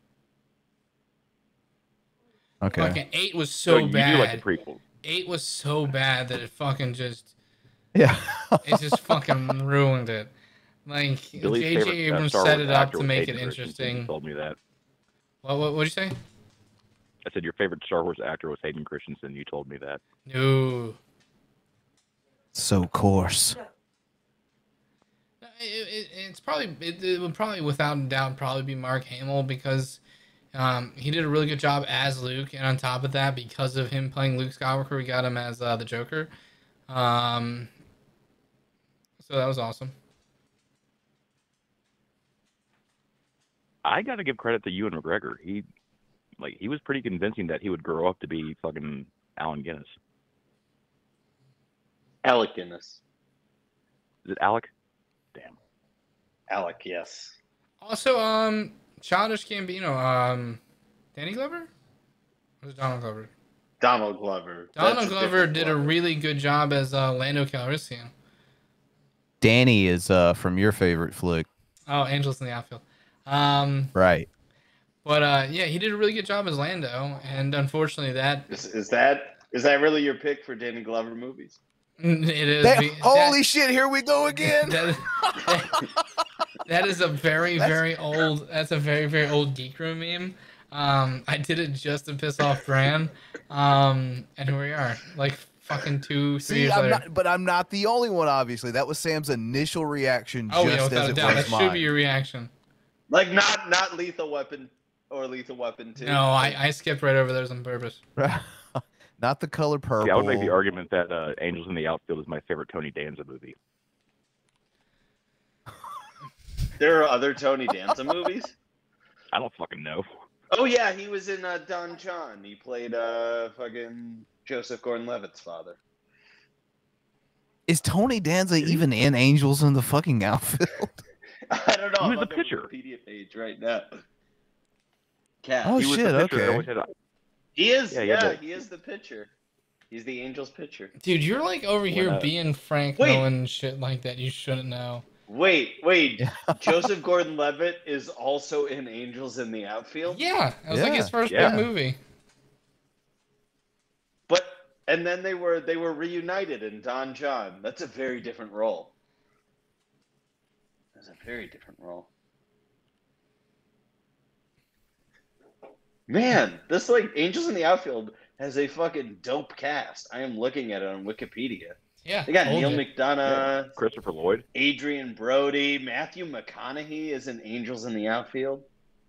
Okay. Fucking eight was So so you do bad. like the prequels. Eight was so bad that it fucking just, Yeah. it just fucking ruined it. Like, Billy's J J favorite, uh, Abrams Star set Wars it up actor to was make it Hayden Christensen. interesting. You told me that. What, what, what'd you say? I said your favorite Star Wars actor was Hayden Christensen. You told me that. No. So coarse. It, it, it's probably, it, it would probably, without a doubt, probably be Mark Hamill because um, he did a really good job as Luke. And on top of that, because of him playing Luke Skywalker, we got him as uh, the Joker. Um, so that was awesome. I got to give credit to Ewan McGregor. He, like, he was pretty convincing that he would grow up to be fucking Allen Guinness. Alec Guinness. Is it Alec? Damn. Alec, yes. Also, um, Childish Gambino, um, Danny Glover? Or was it Donald Glover? Donald Glover. Donald That's a Glover different did Glover. a really good job as uh, Lando Calrissian. Danny is uh from your favorite flick. Oh, Angels in the Outfield. Um, Right. but uh, yeah, he did a really good job as Lando, and unfortunately, that Is, is that is that really your pick for Danny Glover movies? it is. That- be- holy that- shit, here we go again. that, that is a very, That's- very old. That's a very, very old Geek Room meme. Um, I did it just to piss off Bran. Um, and here we are, like fucking two, three See, years I'm later. not, but I'm not the only one, obviously. That was Sam's initial reaction oh just yeah, without as a it doubt, was that mine. should be your reaction. Like not not Lethal Weapon or Lethal Weapon two. No, I, I skipped right over those on purpose. Not the color purple. Yeah, I would make the argument that uh, Angels in the Outfield is my favorite Tony Danza movie. There are other Tony Danza movies. I don't fucking know. Oh yeah, he was in uh, Don John. He played uh fucking Joseph Gordon-Levitt's father. Is Tony Danza even in Angels in the fucking Outfield? I don't know. He I'm was on the pitcher. Wikipedia page right now. Cat. Oh he was shit, the pitcher that okay. always had a- He is. Yeah, Yeah, he had he is the pitcher. He's the Angels pitcher. Dude, you're like over here uh, being Frank Wait. knowing shit like that you shouldn't know. Wait, wait. Joseph Gordon-Levitt is also in Angels in the Outfield? Yeah, it was like his Yeah. first Yeah. big movie. But and then they were they were reunited in Don John. That's a very different role. That's a very different role. Man, this like Angels in the Outfield has a fucking dope cast. I am looking at it on Wikipedia. Yeah, They got told Neil you. McDonough, Christopher Lloyd. Adrian Brody, Matthew McConaughey is in Angels in the Outfield.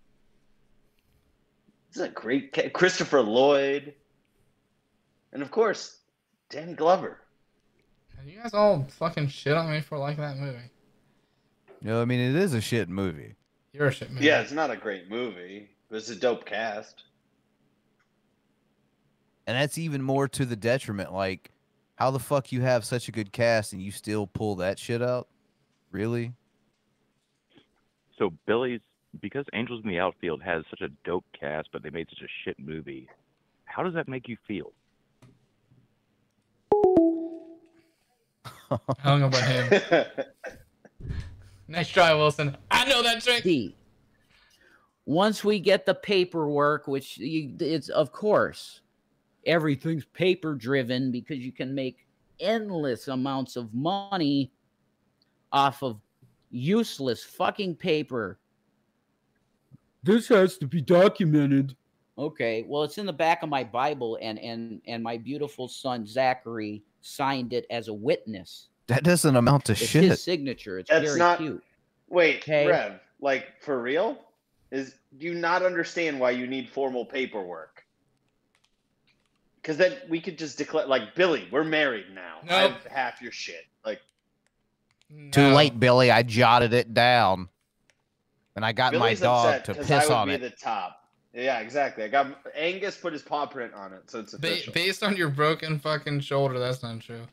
This is a great ca- Christopher Lloyd, and of course, Danny Glover. You guys all fucking shit on me for liking that movie. You know, I mean, it is a shit movie. You're a shit movie. Yeah, it's not a great movie, but it's a dope cast. And that's even more to the detriment. Like, how the fuck you have such a good cast and you still pull that shit out? Really? So Billy's because Angels in the Outfield has such a dope cast, but they made such a shit movie. How does that make you feel? I don't know about him. Nice try, Wilson. I know that trick. D. Once we get the paperwork, which you, it's of course, everything's paper driven because you can make endless amounts of money off of useless fucking paper. This has to be documented. Okay, well, it's in the back of my Bible, and and and my beautiful son Zachary signed it as a witness. That doesn't amount to It's shit. his signature. It's That's very not. cute. Wait, Okay. Rev, like for real? Is do you not understand why you need formal paperwork? Because then we could just declare, like, Billy, we're married now. I Nope. have half your shit. Like, Too No. late, Billy. I jotted it down. And I got Billy's my dog upset to 'cause piss I would on be it. the top. Yeah, exactly. I got Angus put his paw print on it, so it's Ba- official. based on your broken fucking shoulder, that's not true.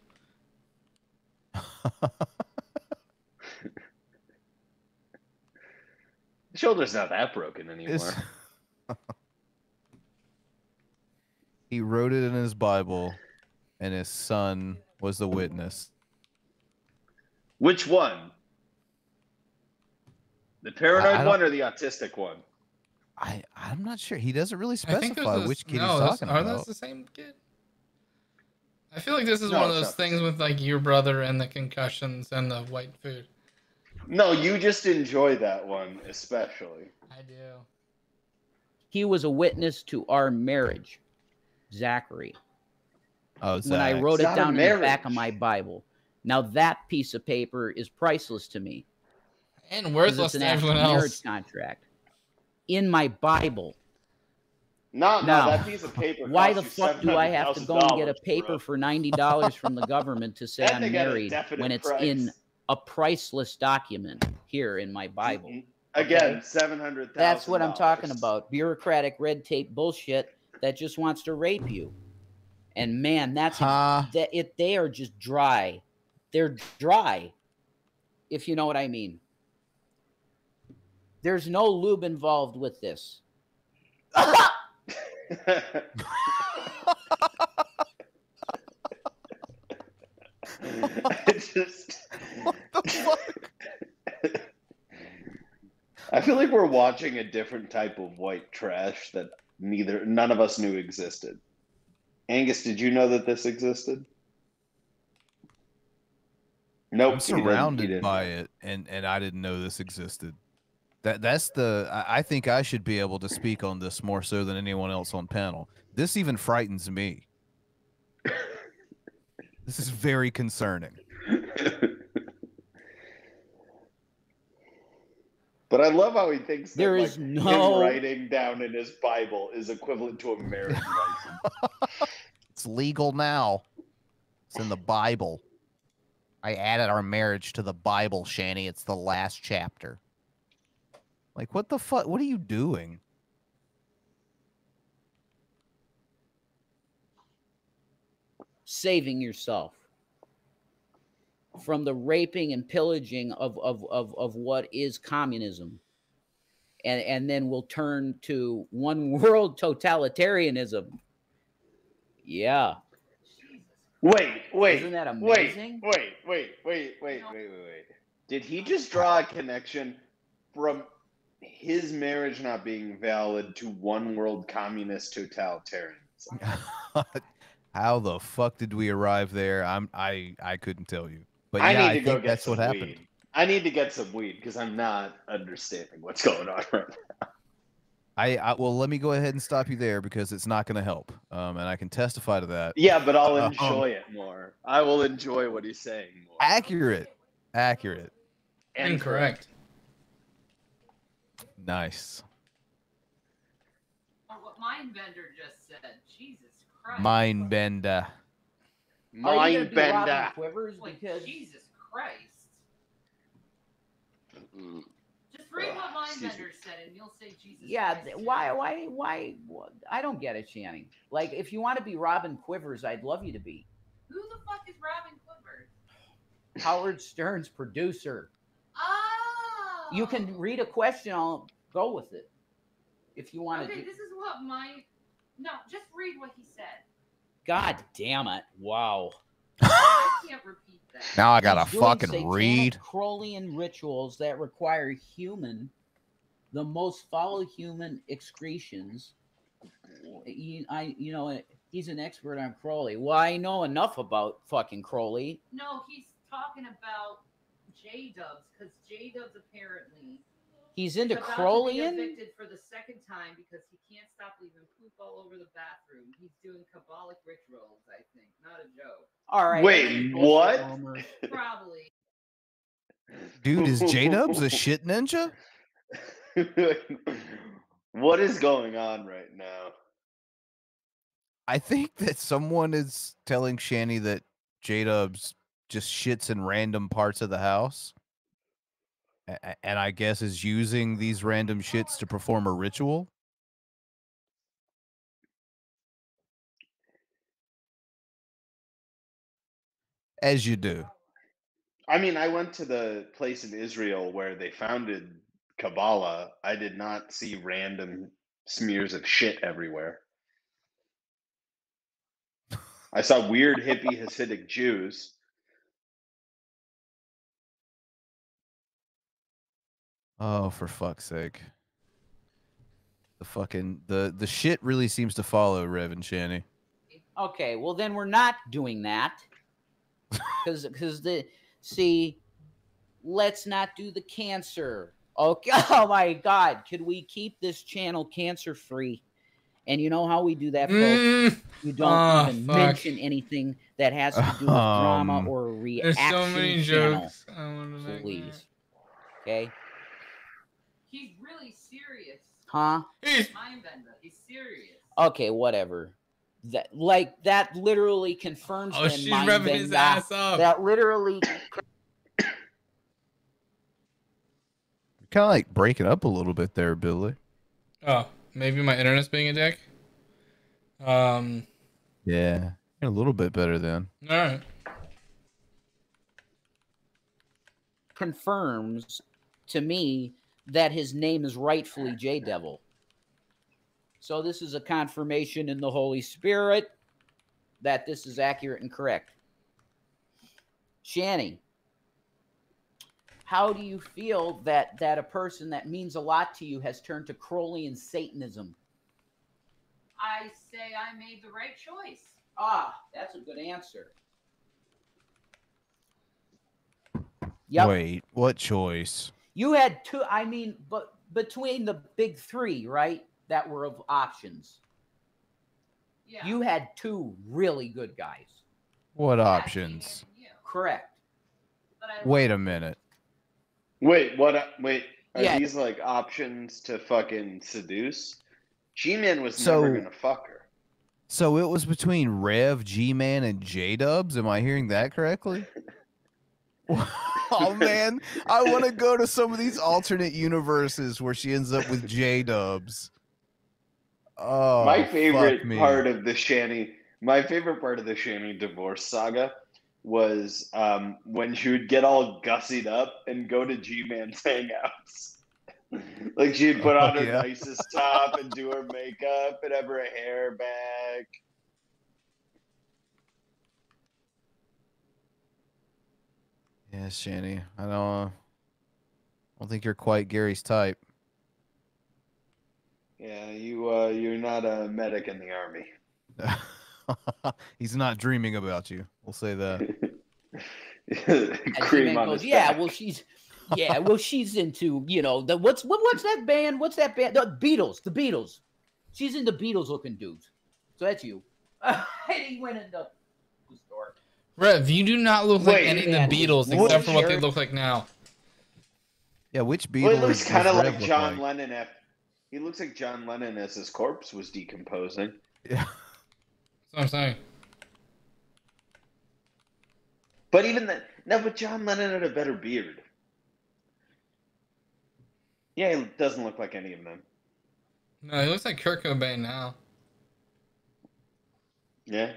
The shoulder's not that broken anymore. It's- He wrote it in his Bible, and his son was the witness. Which one? The I- paranoid I don't- one or the autistic one? I I'm not sure. He doesn't really I think specify those which kid no, he's those- talking are about. those the same kid? I feel like this is No, one of it's those not. things with like your brother and the concussions and the white food. No, you just enjoy that one, especially. I do. He was a witness to our marriage, Zachary. Oh, When I Zach. wrote It's it not a down in the back of marriage. my Bible. Now that piece of paper is priceless to me. And 'cause worthless it's to an actual everyone marriage else. contract in my Bible. No, no, Now, that piece of paper. Why the costs you fuck do I have to go and get a seven hundred thousand dollars, paper bro. for ninety dollars from the government to say That I'm thing had a married definite when it's price. in a priceless document here in my Bible? Again, Okay? seven hundred thousand. That's what I'm talking about. Bureaucratic red tape bullshit that just wants to rape you. And man, that's Huh? that it they are just dry. They're dry. If you know what I mean. There's no lube involved with this. I just. I feel like we're watching a different type of white trash that neither none of us knew existed. Angus, did you know that this existed? Nope. I'm he didn't- he surrounded didn't. by it, and and I didn't know this existed. That that's the. I, I think I should be able to speak on this more so than anyone else on panel. This even frightens me. This is very concerning. But I love how he thinks that There like, is no- him writing down in his Bible is equivalent to a marriage license. It's legal now. It's in the Bible. I added our marriage to the Bible, Shanny. It's the last chapter. Like, what the fuck? What are you doing? Saving yourself from the raping and pillaging of of of, of what is communism. And and then we'll turn to one world totalitarianism. Yeah. Wait, wait. Isn't that Wait, amazing? wait, wait, wait, wait, wait, wait, wait, wait. Did he just draw a connection from his marriage not being valid to one world communist totalitarian? How the fuck did we arrive there? I'm I I couldn't tell you. But I yeah, need I to go think get that's some what happened. weed. I need to get some weed because I'm not understanding what's going on right now. I, I well, let me go ahead and stop you there because it's not going to help, um, and I can testify to that. Yeah, but I'll Um, enjoy it more. I will enjoy what he's saying more. Accurate, accurate. And Incorrect. Nice. Or what Mindbender just said. Jesus Christ. Mind bender. Are you gonna Mind be Robin bender. Quivers? Like, Because Jesus Christ. Mm. Just read what Ugh, excuse Mindbender said and you'll say Jesus yeah, Christ. th- too. why, why, why? wh- I don't get it, Channing. Like, if you want to be Robin Quivers, I'd love you to be Who the fuck is Robin Quivers? Howard Stern's producer. Oh. You can read a question. I'll go with it if you want to. Okay, do this is what my. No, just read what he said. God damn it! Wow. I can't repeat that. Now I gotta He's doing fucking satanic read. Crowleyan rituals that require human, the most foul human excretions. He, I, you know, he's an expert on Crowley. Well, I know enough about fucking Crowley. No, he's talking about J-Dubs because J-Dubs apparently He's into is about Crowleyan? to be evicted for the second time because he can't stop leaving poop all over the bathroom. He's doing Kabbalic rituals, I think. Not a joke. All right. Wait, what? Probably. Dude, is J Dubs a shit ninja? What is going on right now? I think that someone is telling Shanny that J Dubs just shits in random parts of the house. a- a- And I guess is using these random shits to perform a ritual. As you do. I mean, I went to the place in Israel where they founded Kabbalah. I did not see random smears of shit everywhere. I saw weird hippie Hasidic Jews. Oh, for fuck's sake. The fucking the the shit really seems to follow Rev and Shanny. Okay, well then we're not doing that. Because because the see, let's not do the cancer. Okay, oh my God, could we keep this channel cancer free? And you know how we do that, folks? Mm. You don't Oh, even fuck. mention anything that has to do with drama Um, or a There's reaction so many channel. jokes. I wanna make Please. Okay? He's really serious. Huh? Mindbender. He's serious. Okay, whatever. That like that literally confirms Oh, the she's mind revving his bender. ass up. That literally Kind of like breaking up a little bit there, Billy. Oh, maybe my internet's being a dick. Um. Yeah, a little bit better then. All right. confirms to me that his name is rightfully J Devil. So this is a confirmation in the Holy Spirit that this is accurate and correct. Shanny, how do you feel that that a person that means a lot to you has turned to Crowleyan Satanism? I say I made the right choice. Ah, that's a good answer. Yep. Wait, what choice? You had two, I mean, but between the big three, right, that were of options, Yeah. you had two really good guys. What options? Correct. Wait a minute. Wait, what? uh, Wait, are Yeah. these like options to fucking seduce? G-Man was So- never gonna fuck her. So it was between Rev, G-Man, and J-Dubs? Am I hearing that correctly? Oh, man. I want to go to some of these alternate universes where she ends up with J-Dubs. Oh, my fuck favorite me. part of the Shanny, my favorite part of the Shanny divorce saga was um, when she would get all gussied up and go to G-Man's hangouts. Like she'd put on Oh, her yeah. nicest top and do her makeup and have her hair back. Yeah, Shanny. I don't. Uh, I don't think you're quite Gary's type. Yeah, you uh, you're not a medic in the army. He's not dreaming about you. We'll say that. And Cream G-Man on goes, his yeah, back. well, she's, yeah, well, she's into, you know, the what's what, what's that band? What's that band? The Beatles. The Beatles. She's into Beatles-looking dudes. So that's you. And he went into the store. Rev, you do not look like Wait, any of man, the Beatles what- except for what they shirt? look like now. Yeah, which Beatle Well, he looks does kind of Rev like look John like? Lennon. After, he looks like John Lennon as his corpse was decomposing. Yeah. That's what I'm saying. But even that, no, but John Lennon had a better beard. Yeah, he doesn't look like any of them. No, he looks like Kurt Cobain now. Yeah.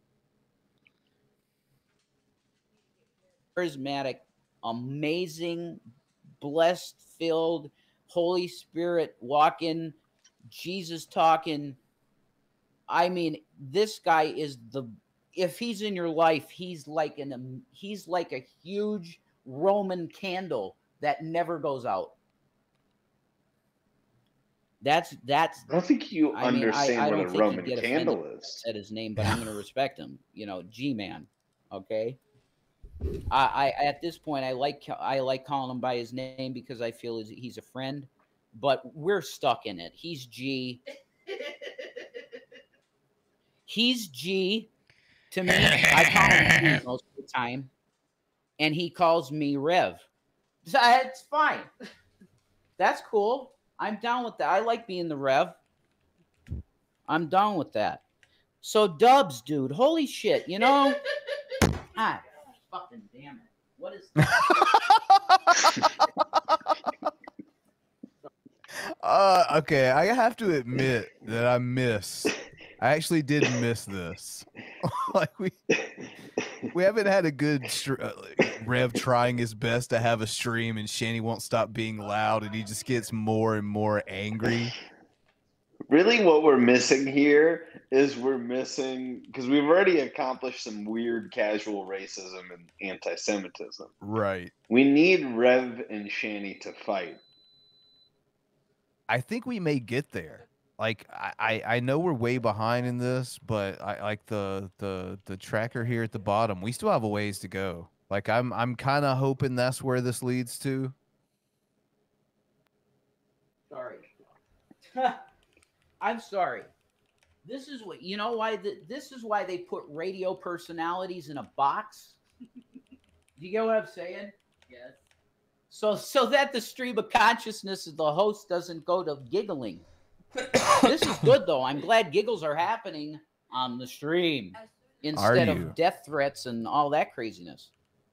Charismatic, amazing, blessed, filled, Holy Spirit walking, Jesus talking. I mean, this guy is the. If he's in your life, he's like an. um, He's like a huge Roman candle that never goes out. That's that's. I don't think you I mean, I, understand I what don't a think he'd Roman get candle offended if I is. said his name, but I'm going to respect him. You know, G-Man. Okay. I, I at this point I like I like calling him by his name because I feel he's, he's a friend, but we're stuck in it. He's G. He's G to me. I call him G most of the time, and he calls me Rev. So it's fine. That's cool. I'm down with that. I like being the Rev. I'm down with that. So Dubs, dude, holy shit, you know? God, fucking damn it. What is Uh, okay, I have to admit that I missed. I actually did miss this. Like we, we haven't had a good str- uh, Rev trying his best to have a stream, and Shanny won't stop being loud, and he just gets more and more angry. Really, what we're missing here is we're missing because we've already accomplished some weird casual racism and anti-Semitism. Right. We need Rev and Shanny to fight. I think we may get there. Like I, I, I know we're way behind in this, but I like the the the tracker here at the bottom. We still have a ways to go. Like I'm I'm kind of hoping that's where this leads to. Sorry. I'm sorry. This is what you know why the, this is why they put radio personalities in a box. Do you get what I'm saying? Yes. So so that the stream of consciousness of the host doesn't go to giggling. This is good though. I'm glad giggles are happening on the stream instead you? of death threats and all that craziness.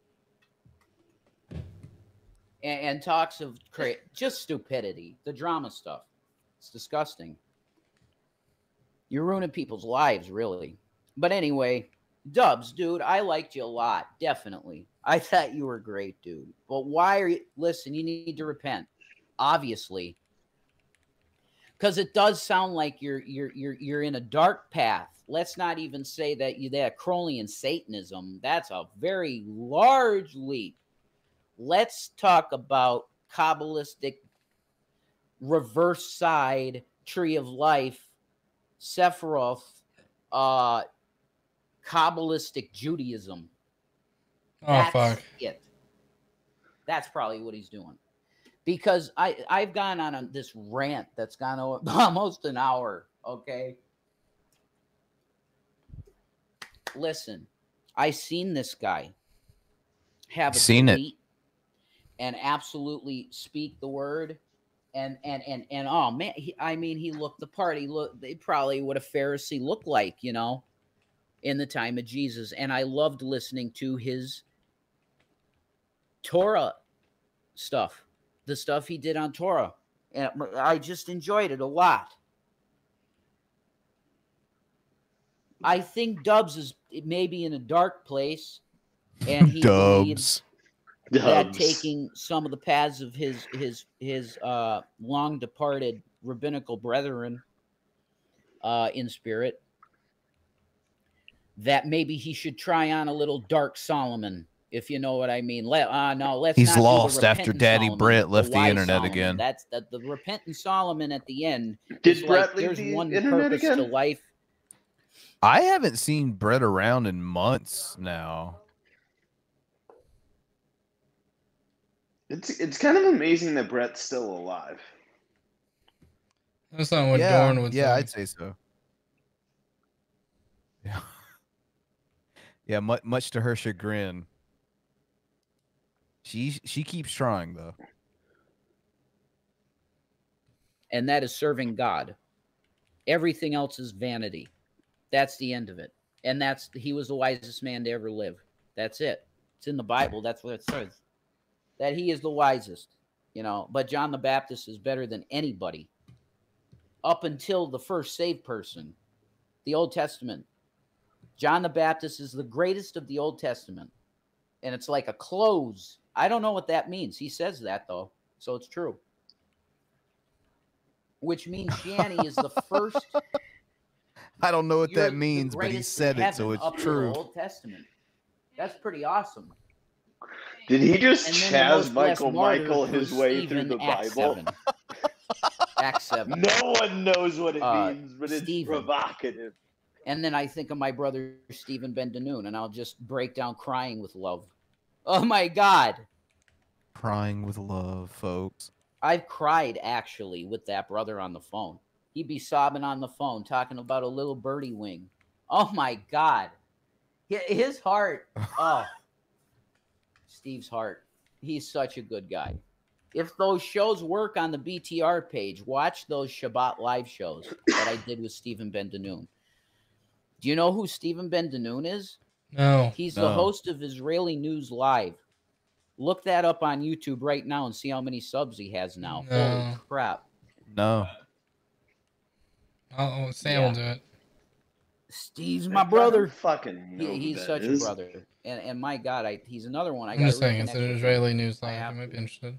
And, and talks of cra- just stupidity, the drama stuff. It's disgusting. You're ruining people's lives, really. But anyway, Dubs, dude, I liked you a lot. Definitely. I thought you were great, dude. But why are you... Listen, you need to repent. Obviously. Because it does sound like you're you're you're you're in a dark path. Let's not even say that you that Crowley and Satanism. That's a very large leap. Let's talk about Kabbalistic reverse side tree of life, Sephiroth, uh, Kabbalistic Judaism. Oh, That's fuck. it. That's probably what he's doing. Because I, I've gone on a, this rant that's gone o- almost an hour, okay? Listen, I seen this guy have a Seen it. tweet and absolutely speak the word. And, and, and, and oh, man, he, I mean, he looked the part. He looked, they probably what a Pharisee looked like, you know, in the time of Jesus. And I loved listening to his Torah stuff. The stuff he did on Torah. And I just enjoyed it a lot. I think Dubs is maybe in a dark place, and he believes Dubs. that Dubs. taking some of the paths of his his his uh, long departed rabbinical brethren uh, in spirit, that maybe he should try on a little dark Solomon if you know what I mean. Let uh no, let's He's not do the lost after repentant Daddy Solomon, Brett left the wise internet Solomon. again. That's the, the repentant Solomon at the end. Did is Brett like, leave there's the one internet purpose again? to life. I haven't seen Brett around in months now. It's it's kind of amazing that Brett's still alive. That's not what yeah, Dorn would yeah, say. I'd say so. Yeah, yeah. Much, much to her chagrin, she she keeps trying though. And that is serving God. Everything else is vanity. That's the end of it. And that's he was the wisest man to ever live. That's it. It's in the Bible. That's what it says. That he is the wisest, you know. But John the Baptist is better than anybody. Up until the first saved person, the Old Testament. John the Baptist is the greatest of the Old Testament. And it's like a close. I don't know what that means. He says that, though. So it's true. Which means Shanny is the first. I don't know what You're that the means, but he greatest said in it, so heaven it's up to true. the Old Testament. That's pretty awesome. Did he just And then the Chaz most blessed Michael martyr Michael was his way Stephen, through the Acts Bible? seven. Acts seven. No one knows what it Uh, means, but it's Stephen. provocative. And then I think of my brother Stephen Ben Danoon, and I'll just break down crying with love. Oh my God. Crying with love, folks. I've cried actually with that brother on the phone. He'd be sobbing on the phone, talking about a little birdie wing. Oh my God. Hi- His heart. Oh. Steve's heart. He's such a good guy. If those shows work on the B T R page, watch those Shabbat live shows that I did with Stephen Ben Danoon. Do you know who Stephen Ben Danoon is? No. He's the No. host of Israeli News Live. Look that up on YouTube right now and see how many subs he has now. No. Holy crap. No. Oh, Sam Yeah. will do it. Steve's I my don't brother. fucking know He, who he's that such is. a brother. And, and my God, I, he's another one. I I'm got just saying, it's an Israeli news live. have You might be interested.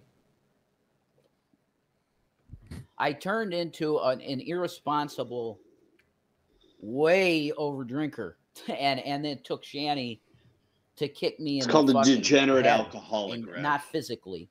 I turned into an, an irresponsible, way over drinker, and and then took Shanny to kick me. It's in the called a fucking degenerate head, alcoholic, and Rev. not physically,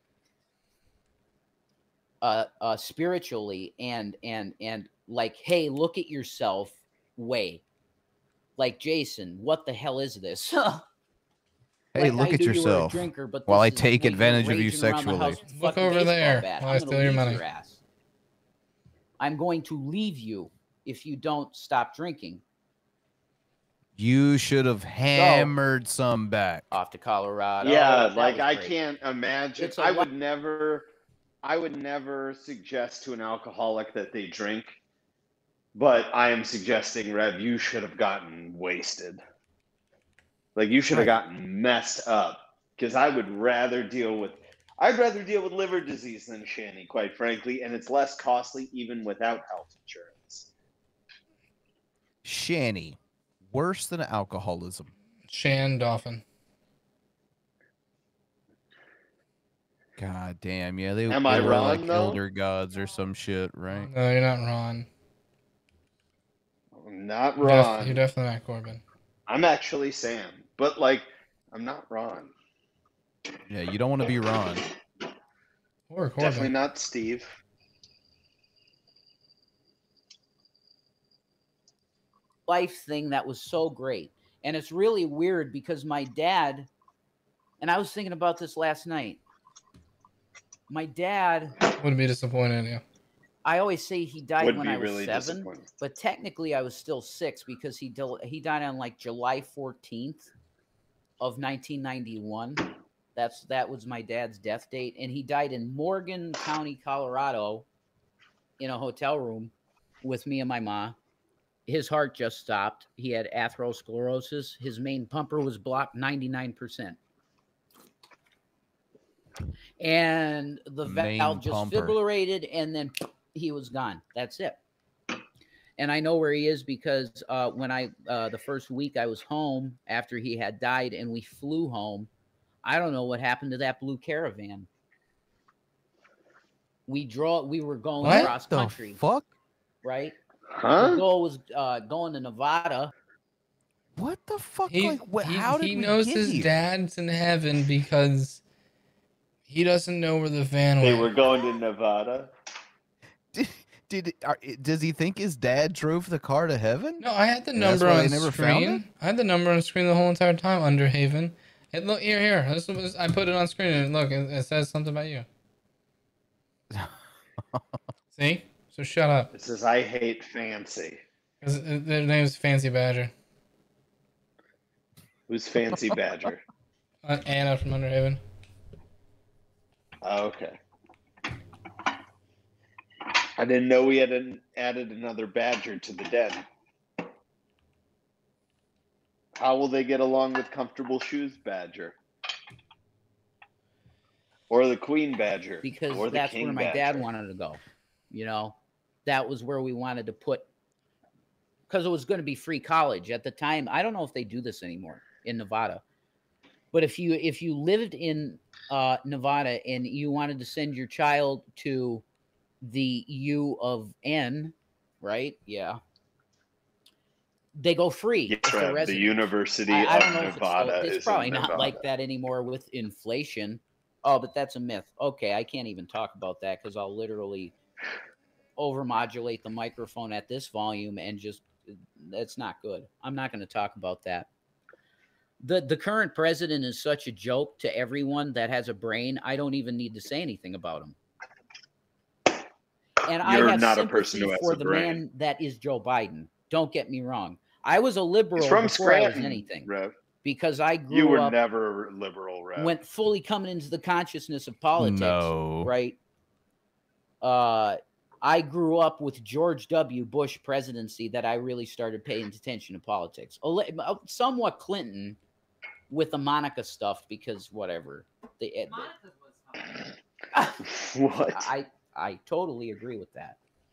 uh, uh, spiritually, and and and like, hey, look at yourself, way, like Jason, what the hell is this? Hey, Like, look I at knew you were a yourself drinker, but while this I is take when you're advantage of you raging around the sexually. house with a Look fucking over baseball there bat. while I I'm gonna steal your leave money. your ass. I'm going to leave you if you don't stop drinking. You should have hammered some back. Off to Colorado. Yeah, That like was I great. can't imagine. It's a I lot- would never, I would never suggest to an alcoholic that they drink. But I am suggesting, Rev, you should have gotten wasted. Like you should have Right. gotten messed up. Because I would rather deal with, I'd rather deal with liver disease than Shanny, quite frankly, and it's less costly even without health insurance. Shanny, worse than alcoholism. Shan Dolphin. God damn, yeah, they, Am they I were wrong, like though? elder gods or some shit, right? No, you're not Ron. I'm not You're, def- Ron. you're definitely not Corbin. I'm actually Sam, but like, I'm not Ron. Yeah, you don't want to be Ron. Or Corbin. Definitely not Steve. life thing that was so great. And it's really weird because my dad, and I was thinking about this last night. My dad, Wouldn't be disappointed in you. I always say he died Would when be I was really seven, disappointed. but technically I was still six because he del- he died on like July fourteenth of nineteen ninety-one. That's that was my dad's death date, and he died in Morgan County, Colorado, in a hotel room with me and my ma. His heart just stopped. He had atherosclerosis. His main pumper was blocked ninety-nine percent. And the Main valve just pumper. fibrillated, and then he was gone. That's it. And I know where he is because uh, when I uh, the first week I was home after he had died, and we flew home. I don't know what happened to that blue Caravan. We draw. We were going What cross the country, fuck? right? Huh? The goal was uh, going to Nevada. What the fuck? He, like, what? he, how did he we knows get his here? dad's in heaven because he doesn't know where the van They went. were going to Nevada. Did are, does he think his dad drove the car to heaven? No, I had the And that's number why on they never found it? screen. I had the number on screen the whole entire time. Underhaven. It look here, here. This was I put it on screen and look, it, it says something about you. See? So shut up. It says, I hate fancy. 'Cause their name is Fancy Badger. Who's Fancy Badger? Uh, Anna from Underhaven. Oh, okay. I didn't know we had an, added another Badger to the den. How will they get along with Comfortable Shoes Badger? Or the Queen Badger? Because or the that's King where my Badger? dad wanted to go. You know, that was where we wanted to put, because it was going to be free college at the time. I don't know if they do this anymore in Nevada, but if you if you lived in uh, Nevada and you wanted to send your child to the U of N, right? Yeah. They go free. Yes, if they're Rev, the residents. University I, I of don't know if it's, Nevada still, it's is probably in not Nevada. like that anymore with inflation. Oh, but that's a myth. Okay, I can't even talk about that because I'll literally overmodulate the microphone at this volume and just that's not good. I'm not going to talk about that. The the current president is such a joke to everyone that has a brain. I don't even need to say anything about him. And You're I have not a sympathy person who has for a the brain. man that is Joe Biden. Don't get me wrong. I was a liberal He's from before I was Scranton, anything Rev. because I grew You were up never liberal, Rev. went fully coming into the consciousness of politics, No. right? Uh, I grew up with George W. Bush presidency that I really started paying attention to politics. A li- uh, Somewhat Clinton with the Monica stuff because whatever. The, uh, what? I I totally agree with that.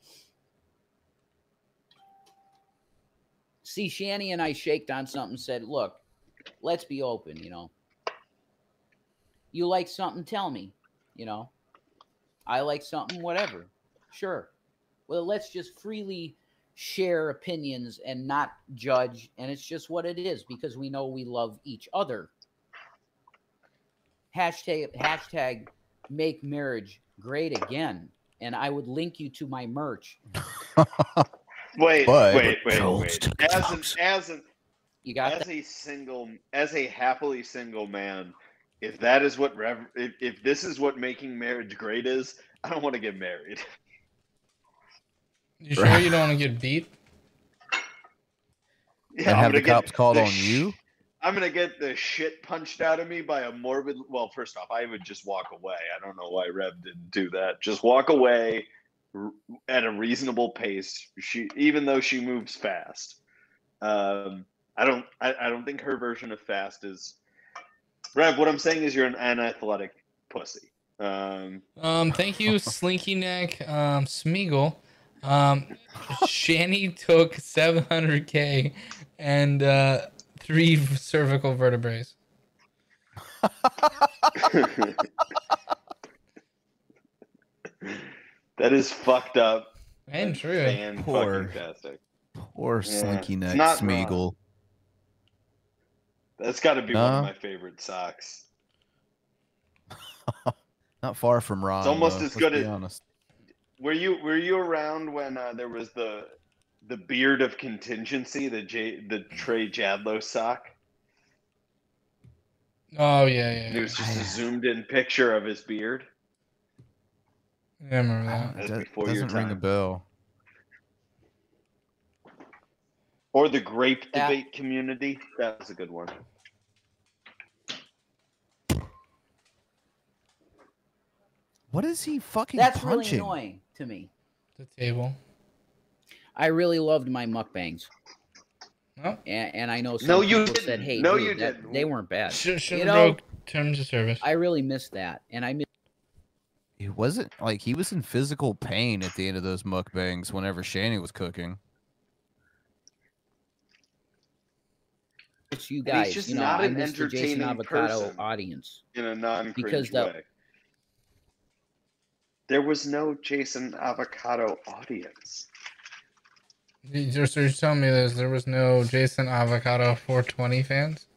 See, Shanny and I shaked on something, said, look, let's be open, you know. You like something, tell me, you know. I like something, whatever. Sure. Well, let's just freely share opinions and not judge, and it's just what it is because we know we love each other. Hashtag, hashtag make marriage great again, and I would link you to my merch. Wait, But- wait, wait, Trolls wait. to the As an, tops. as an, You got as that? a single, as a happily single man, if that is what Rev, if, if this is what making marriage great is, I don't want to get married. You sure you don't want to get beat? Yeah, and I'm have the gonna get cops called the on sh- you? I'm gonna get the shit punched out of me by a morbid. Well, first off, I would just walk away. I don't know why Rev didn't do that. Just walk away r- at a reasonable pace. She, even though she moves fast, um, I don't. I, I don't think her version of fast is. Rev, what I'm saying is you're an unathletic pussy. Um, Um, thank you, Slinky Neck, um, Smeagol. Um, Shanny took seven hundred K and uh, three cervical vertebrae. that is fucked up. And true. Fan Poor- fucking tastic. Poor Yeah, Slinky it's Neck not Smeagol. That's got to be one of No. my favorite socks. Not far from Ron. It's almost though, as let's good be as- honest. Were you were you around when uh, there was the the beard of contingency, the J, the Trey Jadlow sock? Oh yeah, yeah. It yeah. was just a zoomed in picture of his beard. Yeah, I remember I that. don't- That's It do- before your doesn't ring a time. bell. Or the grape Yeah. debate community. That was a good one. What is he fucking That's punching? really annoying to me. The table. I really loved my mukbangs. No. And, and I know some No, you people said, didn't. hey, No, dude, you that- didn't. they weren't bad. Should should You have know, broke terms of service. I really missed that. And I miss It wasn't like he was in physical pain at the end of those mukbangs whenever Shanny was cooking. you And he's guys. just You know, not I an miss the Jason entertaining Avocado person. audience. In a non Because cringe the- way. There was no Jason Avocado audience. You just you're telling me there's there was no Jason Avocado four twenty fans?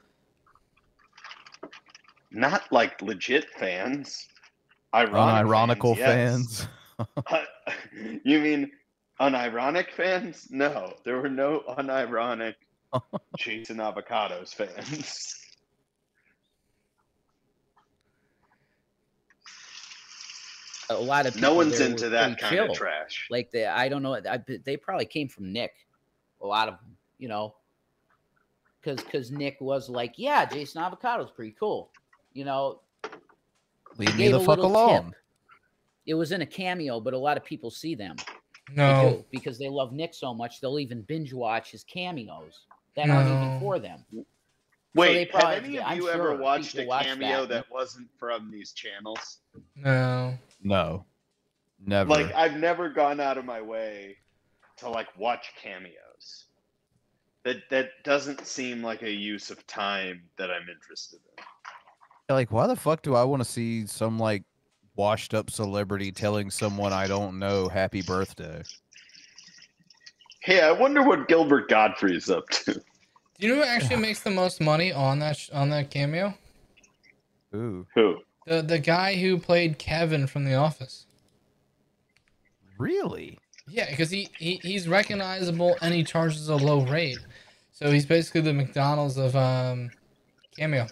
Not like legit fans. Ironic Unironical fans. fans. Yes. Uh, you mean unironic fans? No, there were no unironic Jason Avocados fans. A lot of people No one's there into were that pretty kind of chill. trash. Like they, I don't know. I, they probably came from Nick. A lot of them, you know, because because Nick was like, yeah, Jason Avocado's pretty cool. You know, Leave he me gave the a fuck little alone. tip. It was in a cameo, but a lot of people see them. No. They do, because they love Nick so much, they'll even binge watch his cameos that aren't even No. for them. Wait, they probably- have any of I'm you sure ever watched a people watch cameo that. that. wasn't from these channels? No. No. Never. Like, I've never gone out of my way to like watch cameos. That that doesn't seem like a use of time that I'm interested in. Like, why the fuck do I want to see some like washed up celebrity telling someone I don't know happy birthday? Hey, I wonder what Gilbert Godfrey's up to. Do you know who actually makes the most money on that sh- on that cameo? Ooh. Who? The the guy who played Kevin from The Office. Really? Yeah, because he, he he's recognizable and he charges a low rate, so he's basically the McDonald's of um cameo.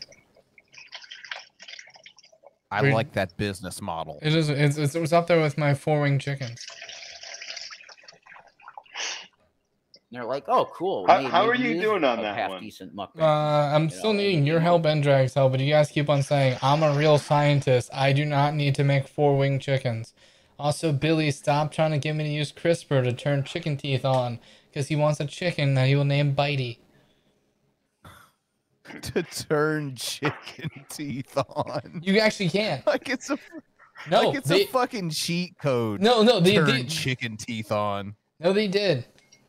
I Re- like that business model. It is it's, it's it was up there with my four wing chickens. And they're like, oh, cool. How- maybe- how are maybe you it is doing on a that half one? decent mukbang. Uh, I'm still needing your help and Drag's help, but you guys keep on saying I'm a real scientist. I do not need to make four wing chickens. Also, Billy, stop trying to get me to use CRISPR to turn chicken teeth on, because he wants a chicken that he will name Bitey. To turn chicken teeth on. You actually can. Like it's a No, like it's they- a fucking cheat code. No, no, they turn did- chicken teeth on. No, they did.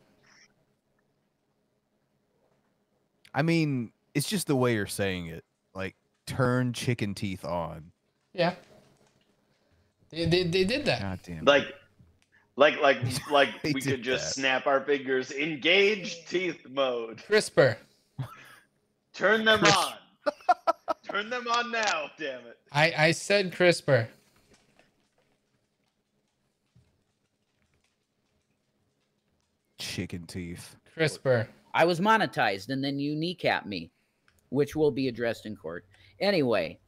I mean, it's just the way you're saying it. Like turn chicken teeth on. Yeah. They, they, they did that. God damn. Like, like, like, like They we did could just that. snap our fingers. Engage teeth mode. CRISPR. Turn them Cris- on. Turn them on now. Damn it. I, I said CRISPR. Chicken teeth. CRISPR. I was monetized, and then you kneecap me, which will be addressed in court. Anyway,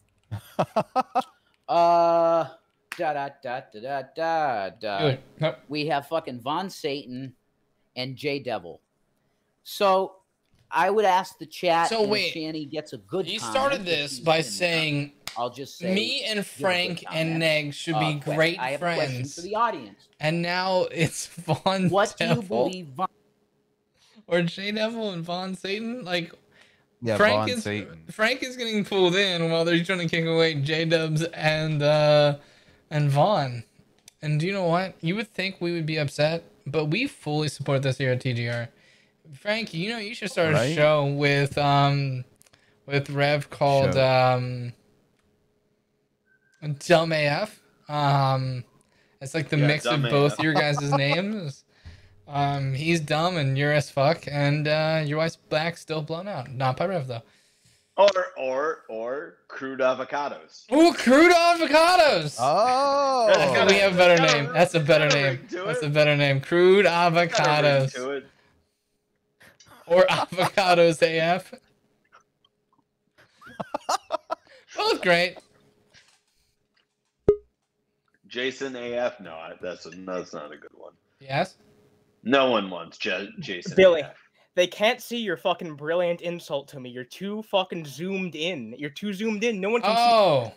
uh, da da da da da da da. Good. Nope. We have fucking Von Satan and J Devil. So I would ask the chat. So and if wait, Shanny gets a good. You comment, started if this he's by in there, saying I'll just say me and give a good Frank and comment. Neg should Uh, be que- great I have a question friends. for the audience. And now it's Von What do you Devil believe Von or J Devil and Von Satan? Like Yeah, Frank Von is Satan. Frank is getting pulled in while they're trying to kick away J Dubs and uh and Vaughn. And do you know what? You would think we would be upset, but we fully support this here at T G R. Frank, you know you should start a Right? show with um with Rev called Show. um Dumb A F. Um it's like the Yeah, mix of Dumb both A F. your guys' names. Um he's dumb and you're as fuck, and uh your wife's back still blown out. Not by Rev though. Or, or, or crude avocados. Ooh, crude avocados. Oh, That's gonna be a better Got a name. ring- That's a better got a name. ring to That's it. a better name. Crude Got a ring avocados to it. or avocados A F. Both great. Jason A F? No, I- that's a, that's not a good one. Yes. No one wants J- Jason. Billy, A F. they can't see your fucking brilliant insult to me. You're too fucking zoomed in. You're too zoomed in. No one can Oh.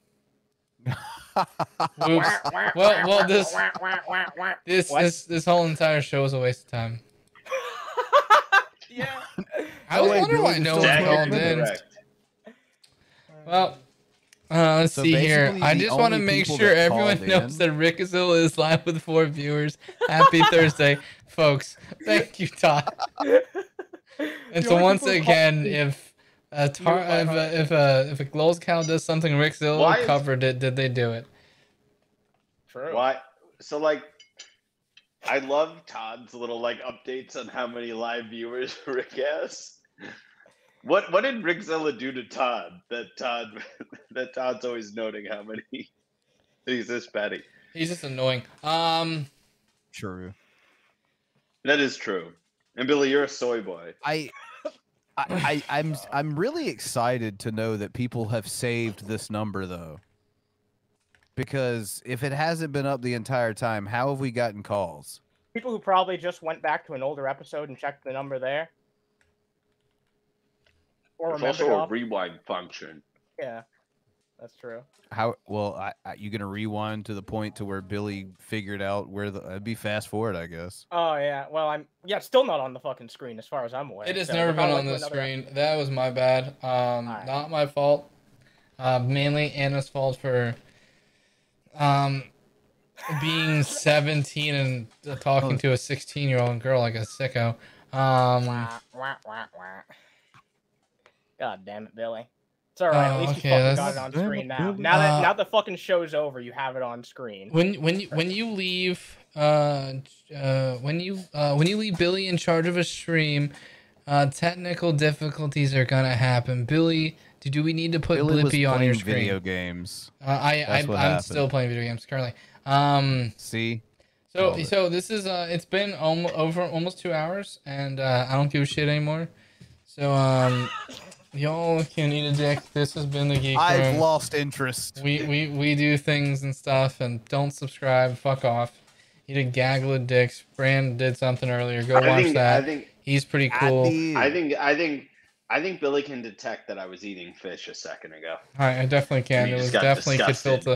Oops. Well, well, this this What? this this whole entire show is a waste of time. see. Yeah. I was wait, wondering why Billy no was one still called talking? in. Correct. Well, uh, let's So see here. basically, I the just want to only make people sure that everyone called knows in- that Rickazilla is live with four viewers. Happy Thursday, folks. Thank you, Todd. And The so only once people who again, called in- if a tar- You're if a, if a if a Glows cow does something Why Rickzilla is- covered it, did they do it? True. Why? So like, I love Todd's little like updates on how many live viewers Rick has. What what did Rickzilla do to Todd that Todd that Todd's always noting how many he's this petty? He's just annoying. Um, true. That is true. And Billy, you're a soy boy. I, I, I I'm I'm really excited to know that people have saved this number though. Because if it hasn't been up the entire time, how have we gotten calls? People who probably just went back to an older episode and checked the number there. Or There's remembered also a off. rewind function. Yeah, that's true. How well? I, I, you gonna rewind to the point to where Billy figured out where the? It'd be fast forward, I guess. Oh yeah, well I'm yeah, it's still not on the fucking screen as far as I'm aware. it has so never if I been went on to the another- screen. That was my bad. Um, not my fault. Uh, mainly Anna's fault for um being seventeen and uh, talking to a sixteen-year-old girl like a sicko. Um, Wah, wah, wah, wah. God damn it, Billy. It's alright, Oh, at least okay, you fucking that's- got it on screen now. Now that Uh, now the fucking show's over, you have it on screen. when when you when you leave uh uh when you uh when you leave Billy in charge of a stream, uh technical difficulties are gonna happen. Billy, do, do we need to put Billy was Blippi on your playing screen? video games. Uh, I I That's I'm what happened. still playing video games currently. Um, See. so Called it. so this is uh it's been almost over almost two hours and uh I don't give a shit anymore. So um. Y'all can eat a dick. This has been the Geek I've Room. lost interest. We, we we do things and stuff, and don't subscribe. Fuck off. Eat a gaggle of dicks. Brand did something earlier. Go I watch think- that. I think- He's pretty cool. I think I think I think Billy can detect that I was eating fish a second ago. I, I definitely can. We It just was got definitely disgusted. Kid Filter.